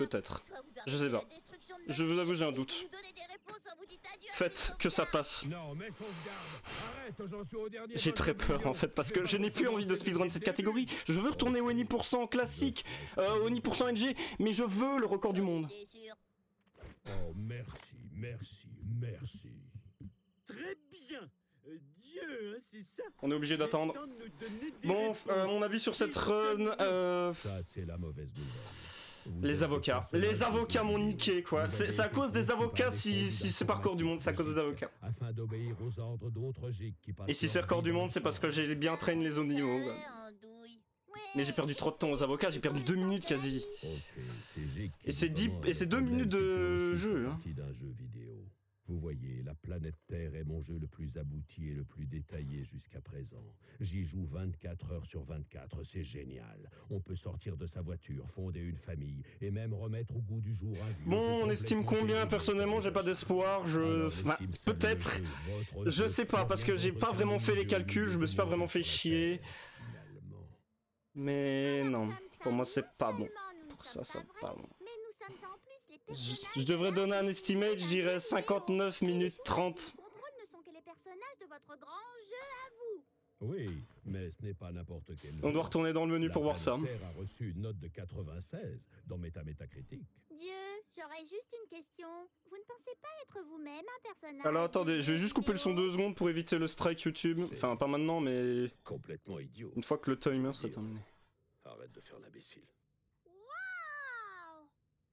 Speaker 2: Peut-être. Je sais pas. Je vous avoue, j'ai un doute. Faites que ça passe.
Speaker 4: Non, mais sauvegarde. Arrête, j'en suis au dernier.
Speaker 2: J'ai très peur en fait parce que je n'ai plus envie de speedrun cette catégorie. Je veux retourner au N I pour cent classique, euh, au N I pour cent N G, mais je veux le record du monde.
Speaker 4: Oh, merci, merci, merci.
Speaker 1: Très bien. Euh, Dieu, hein, c'est ça.
Speaker 2: On est obligé d'attendre.
Speaker 1: Temps de nous donner des
Speaker 2: Bon,
Speaker 1: réponses.
Speaker 2: euh, mon avis sur cette run, euh,
Speaker 4: Ça, c'est la mauvaise nouvelle. Vous
Speaker 2: les
Speaker 4: êtes
Speaker 2: avocats.
Speaker 4: le
Speaker 2: Les
Speaker 4: personnage
Speaker 2: avocats m'ont niqué quoi.
Speaker 4: Vous
Speaker 2: C'est
Speaker 4: avez
Speaker 2: c'est à
Speaker 4: été
Speaker 2: cause des
Speaker 4: conçu
Speaker 2: avocats
Speaker 4: par des
Speaker 2: si, si
Speaker 4: candidats
Speaker 2: c'est pas record du monde, c'est à cause des avocats.
Speaker 4: Afin d'obéir aux ordres d'autres gigs qui passent
Speaker 2: Et si
Speaker 4: leur
Speaker 2: c'est record
Speaker 4: vie
Speaker 2: du
Speaker 4: dans
Speaker 2: monde, c'est parce que j'ai bien traîné les autres niveaux. quoi. Mais j'ai perdu trop de temps aux avocats, j'ai perdu deux minutes quasi.
Speaker 4: Ok, ces gigs qui
Speaker 2: Et c'est
Speaker 4: vous
Speaker 2: dix-
Speaker 4: commandent
Speaker 2: et c'est
Speaker 4: le
Speaker 2: deux
Speaker 4: problème,
Speaker 2: minutes
Speaker 4: c'est que
Speaker 2: de
Speaker 4: aussi
Speaker 2: jeu,
Speaker 4: fait
Speaker 2: hein.
Speaker 4: partie d'un jeu vidéo. Vous voyez, la planète Terre est mon jeu le plus abouti et le plus détaillé jusqu'à présent. J'y joue vingt-quatre heures sur vingt-quatre, c'est génial. On peut sortir de sa voiture, fonder une famille et même remettre au goût du jour un vieux
Speaker 2: Bon,
Speaker 4: jeu
Speaker 2: on estime
Speaker 4: complètement
Speaker 2: combien?
Speaker 4: débile.
Speaker 2: Personnellement, j'ai pas d'espoir. Je.
Speaker 4: Alors,
Speaker 2: Enfin,
Speaker 4: l'estime saluée
Speaker 2: peut-être.
Speaker 4: que votre
Speaker 2: Je
Speaker 4: jeu
Speaker 2: sais pas, parce que j'ai
Speaker 4: provient
Speaker 2: pas vraiment fait les
Speaker 4: d'autres
Speaker 2: calculs, je me suis pas vraiment fait chier.
Speaker 4: Finalement.
Speaker 2: Mais non, pour moi, c'est pas bon. Pour ça, c'est pas bon. Je, je devrais donner un estimate, je dirais cinquante-neuf minutes trente.
Speaker 6: Ne sont que les personnages de votre grand jeu à vous.
Speaker 4: Oui, mais ce n'est pas n'importe quel
Speaker 2: On
Speaker 4: jeu.
Speaker 2: doit retourner dans le menu
Speaker 4: La
Speaker 2: pour voir ça.
Speaker 4: planète Terre a reçu une note de quatre-vingt-seize dans Méta Métacritique.
Speaker 6: Dieu, j'aurais juste une question. Vous ne pensez pas être vous-même un personnage?
Speaker 2: Alors attendez, je vais juste couper le son deux secondes pour éviter le strike YouTube. Enfin, pas maintenant, mais
Speaker 4: Complètement idiot.
Speaker 2: une fois que le timer sera terminé.
Speaker 4: Arrête de faire l'imbécile.
Speaker 6: Waouh!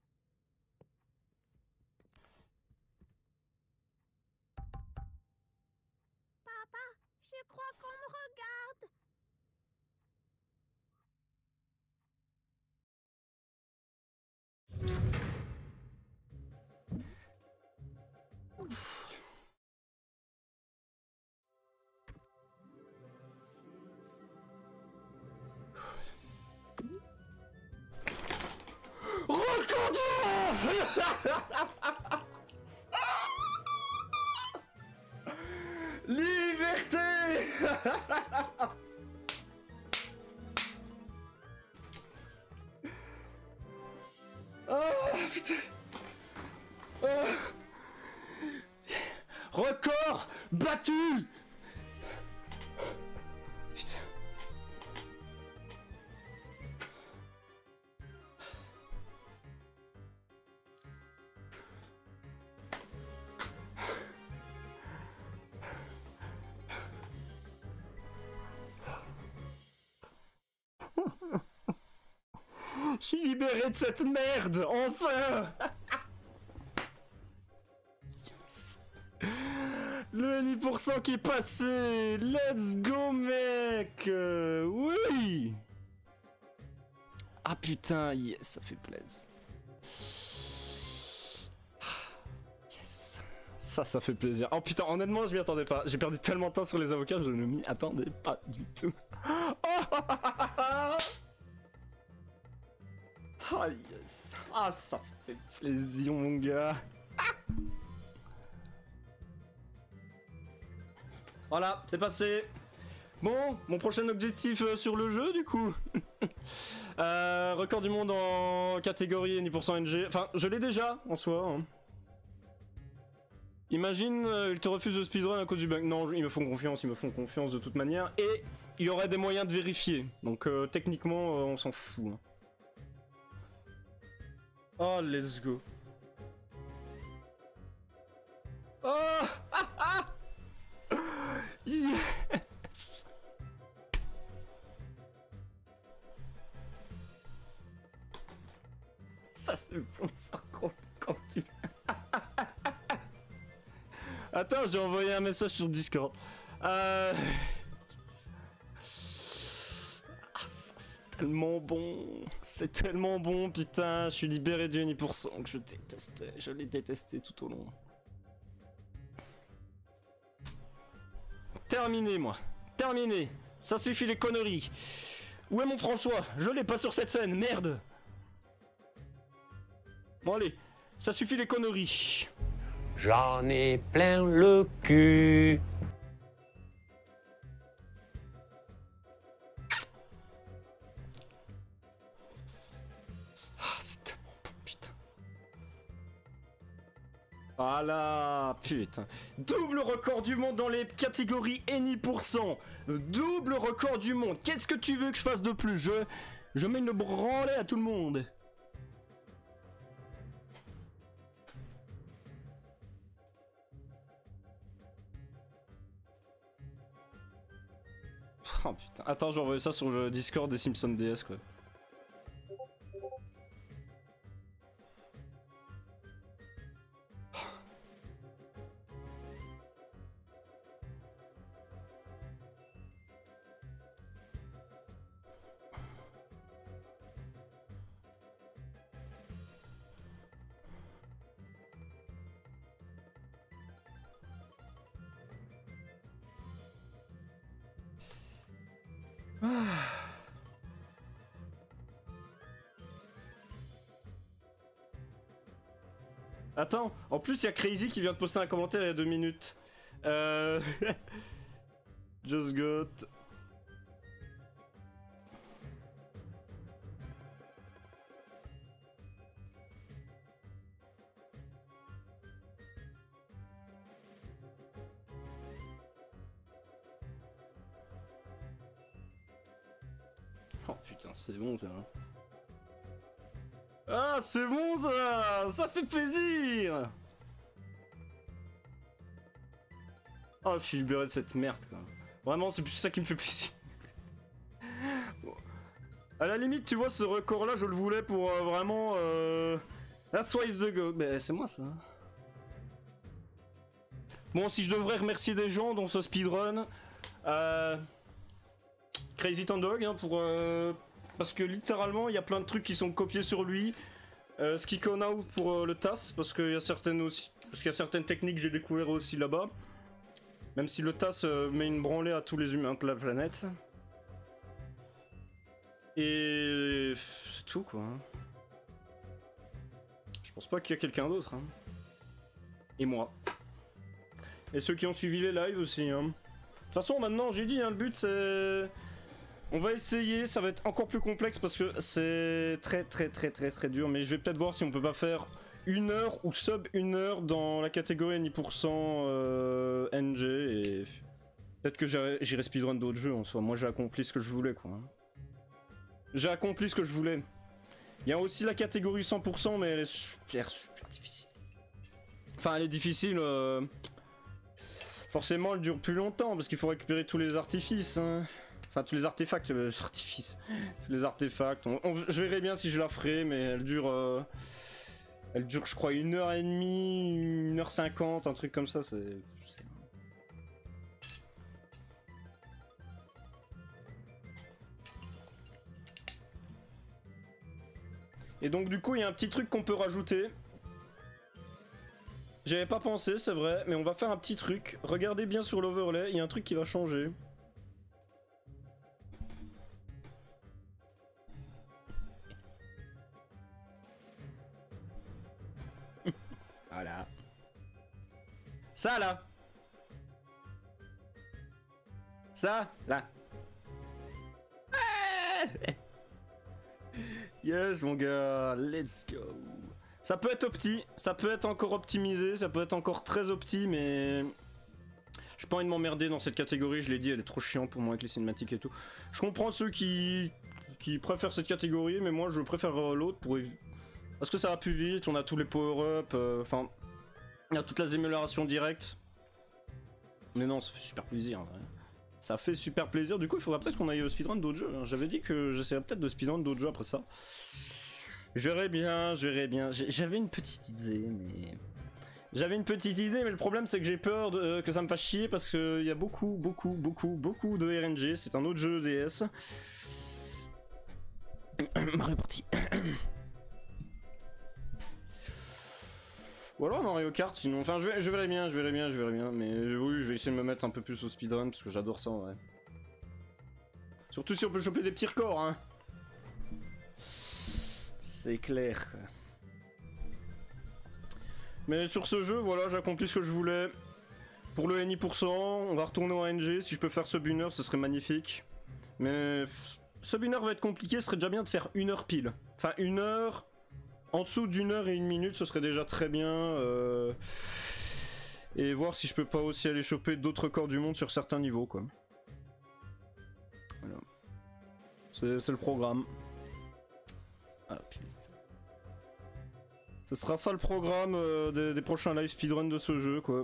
Speaker 6: Papa, je crois qu'on me regarde.
Speaker 2: Liberté. Oh putain. Oh. Record battu. Putain. Je suis libéré de cette merde, enfin. Yes. Le N I pour cent qui est passé. Let's go, mec. Euh, oui. Ah putain, yes, ça fait plaisir. Yes. Ça, ça fait plaisir. Oh putain, honnêtement, je m'y attendais pas. J'ai perdu tellement de temps sur les avocats, je ne m'y attendais pas du tout. Oh. Ah yes. Ah, ça fait plaisir, mon gars. Ah. Voilà, c'est passé. Bon, mon prochain objectif euh, sur le jeu, du coup. euh, record du monde en catégorie N I pour cent N G. Enfin, je l'ai déjà, en soi. Hein. Imagine, euh, ils te refusent de speedrun à cause du bug. Non, ils me font confiance, ils me font confiance de toute manière. Et il y aurait des moyens de vérifier. Donc, euh, techniquement, euh, on s'en fout. Hein. Oh, let's go. Oh, ah, ah. Yes. Ça c'est bon, ça continue. Attends, j'ai envoyé un message sur Discord. Euh... Ah, ça c'est tellement bon. C'est tellement bon, putain. Je suis libéré du N I pour cent que je détestais. Je l'ai détesté tout au long. Terminé, moi. Terminé. Ça suffit les conneries. Où est mon François? Je l'ai pas sur cette scène, merde. Bon allez, ça suffit les conneries.
Speaker 9: J'en ai plein le cul.
Speaker 2: Ah, c'est tellement bon, putain. Voilà, putain. Double record du monde dans les catégories N I pour cent. Double record du monde. Qu'est-ce que tu veux que je fasse de plus? Je, je mets une branlée à tout le monde. Oh putain. Attends, je vais envoyer ça sur le Discord des Simpsons D S quoi. Attends, en plus il y a Crazy qui vient de poster un commentaire il y a deux minutes. Euh... Just got... Oh putain, c'est bon ça. Ah, c'est bon ça! Ça fait plaisir! Oh, je suis libéré de cette merde quoi. Vraiment, c'est plus ça qui me fait plaisir. Bon. À la limite, tu vois, ce record là, je le voulais pour euh, vraiment. Euh... That's why it's the go. Mais c'est moi ça. Bon, si je devrais remercier des gens dans ce speedrun, euh... Crazy Tandog hein, pour. Euh... Parce que littéralement, il y a plein de trucs qui sont copiés sur lui. Euh, Skikon Out pour euh, le T A S, parce qu'il y a certaines aussi, parce qu'il y a certaines techniques que j'ai découvert aussi là-bas. Même si le T A S euh, met une branlée à tous les humains de la planète. Et c'est tout quoi. Je pense pas qu'il y a quelqu'un d'autre. Hein. Et moi. Et ceux qui ont suivi les lives aussi. Hein. De toute façon, maintenant, j'ai dit, hein, le but c'est... On va essayer, ça va être encore plus complexe parce que c'est très très très très très dur, mais je vais peut-être voir si on peut pas faire une heure ou sub une heure dans la catégorie N I pour cent euh, N G et peut-être que j'irai speedrun d'autres jeux en soi. Moi j'ai accompli ce que je voulais quoi. J'ai accompli ce que je voulais. Il y a aussi la catégorie cent pour cent mais elle est super super difficile. Enfin elle est difficile, euh... forcément elle dure plus longtemps parce qu'il faut récupérer tous les artifices. Hein. Enfin, tous les artefacts, euh, artifices, tous les artefacts. On, on, je verrai bien si je la ferai, mais elle dure, euh, elle dure, je crois, une heure et demie, une heure cinquante, un truc comme ça. C'est. Et donc, du coup, il y a un petit truc qu'on peut rajouter. J'avais pas pensé, c'est vrai, mais on va faire un petit truc. Regardez bien sur l'overlay, il y a un truc qui va changer. Voilà. Ça là. Ça là. Yes mon gars, let's go. Ça peut être opti, ça peut être encore optimisé, ça peut être encore très opti, mais j'ai pas envie de m'emmerder dans cette catégorie. Je l'ai dit, elle est trop chiante pour moi avec les cinématiques et tout. Je comprends ceux qui qui préfèrent cette catégorie, mais moi je préfère l'autre pour parce que ça va plus vite, on a tous les power-up, enfin, euh, il y a toutes les améliorations directes. Mais non, ça fait super plaisir. Ouais. Ça fait super plaisir, du coup il faudra peut-être qu'on aille au speedrun d'autres jeux. J'avais dit que j'essaierais peut-être de speedrun d'autres jeux après ça. Je verrai bien, je verrai bien. J'avais une petite idée, mais... J'avais une petite idée, mais le problème c'est que j'ai peur de, euh, que ça me fasse chier parce qu'il y a beaucoup, beaucoup, beaucoup, beaucoup de R N G. C'est un autre jeu D S. Mario Party. Ou alors Mario Kart sinon, enfin je, je verrai bien, je verrai bien, je verrai bien, mais oui je vais essayer de me mettre un peu plus au speedrun parce que j'adore ça en vrai. Surtout si on peut choper des petits records hein. C'est clair. Mais sur ce jeu, voilà, j'ai accompli ce que je voulais. Pour le N I pour cent, on va retourner en N G, si je peux faire sub une heure ce serait magnifique. Mais sub une heure va être compliqué, ce serait déjà bien de faire une heure pile. Enfin une heure... en dessous d'une heure et une minute, ce serait déjà très bien. Euh... Et voir si je peux pas aussi aller choper d'autres records du monde sur certains niveaux, quoi. Voilà. C'est le programme. Ah putain. Ce sera ça le programme euh, des, des prochains live speedrun de ce jeu, quoi.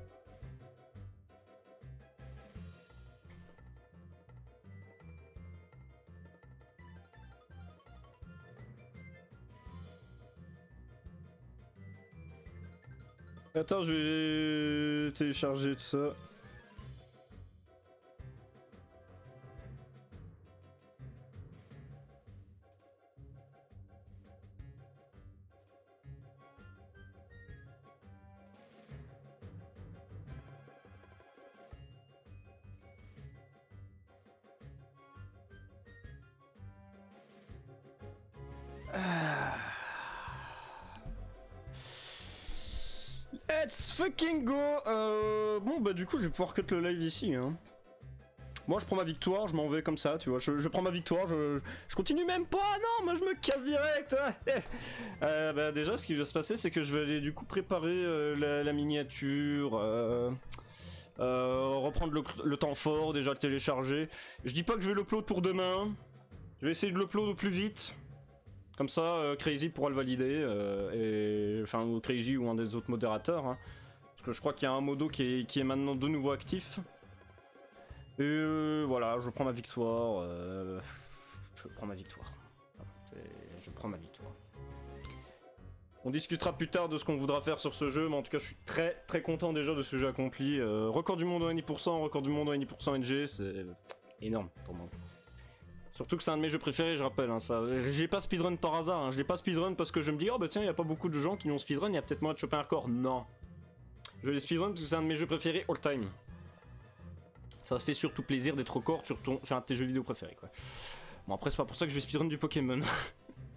Speaker 2: Attends, je vais télécharger tout ça. Let's fucking go. euh, Bon bah du coup je vais pouvoir cut le live ici hein. Moi je prends ma victoire, je m'en vais comme ça tu vois, je, je prends ma victoire, je, je continue même pas, non moi je me casse direct. euh, Bah déjà ce qui va se passer c'est que je vais aller du coup préparer euh, la, la miniature, euh, euh, reprendre le, le temps fort, déjà le télécharger. Je dis pas que je vais l'upload pour demain, je vais essayer de l'upload au plus vite. Comme ça, euh, Crazy pourra le valider, euh, et... enfin, ou Crazy ou un des autres modérateurs, hein. Parce que je crois qu'il y a un modo qui est, qui est maintenant de nouveau actif. Et euh, voilà, je prends ma victoire, euh... je prends ma victoire, je prends ma victoire. On discutera plus tard de ce qu'on voudra faire sur ce jeu, mais en tout cas je suis très très content déjà de ce jeu accompli. Euh, record du monde en N I pour cent, record du monde en N I pour cent N G, c'est énorme pour moi. Surtout que c'est un de mes jeux préférés, je rappelle, hein, ça. Je l'ai pas speedrun par hasard, hein. Je l'ai pas speedrun parce que je me dis, oh bah tiens, il y a pas beaucoup de gens qui l'ont speedrun, il y a peut-être moyen de choper un record. Non. Je l'ai speedrun parce que c'est un de mes jeux préférés all time. Ça fait surtout plaisir d'être record sur, ton... sur un de tes jeux vidéo préférés, quoi. Bon, après, c'est pas pour ça que je vais speedrun du Pokémon.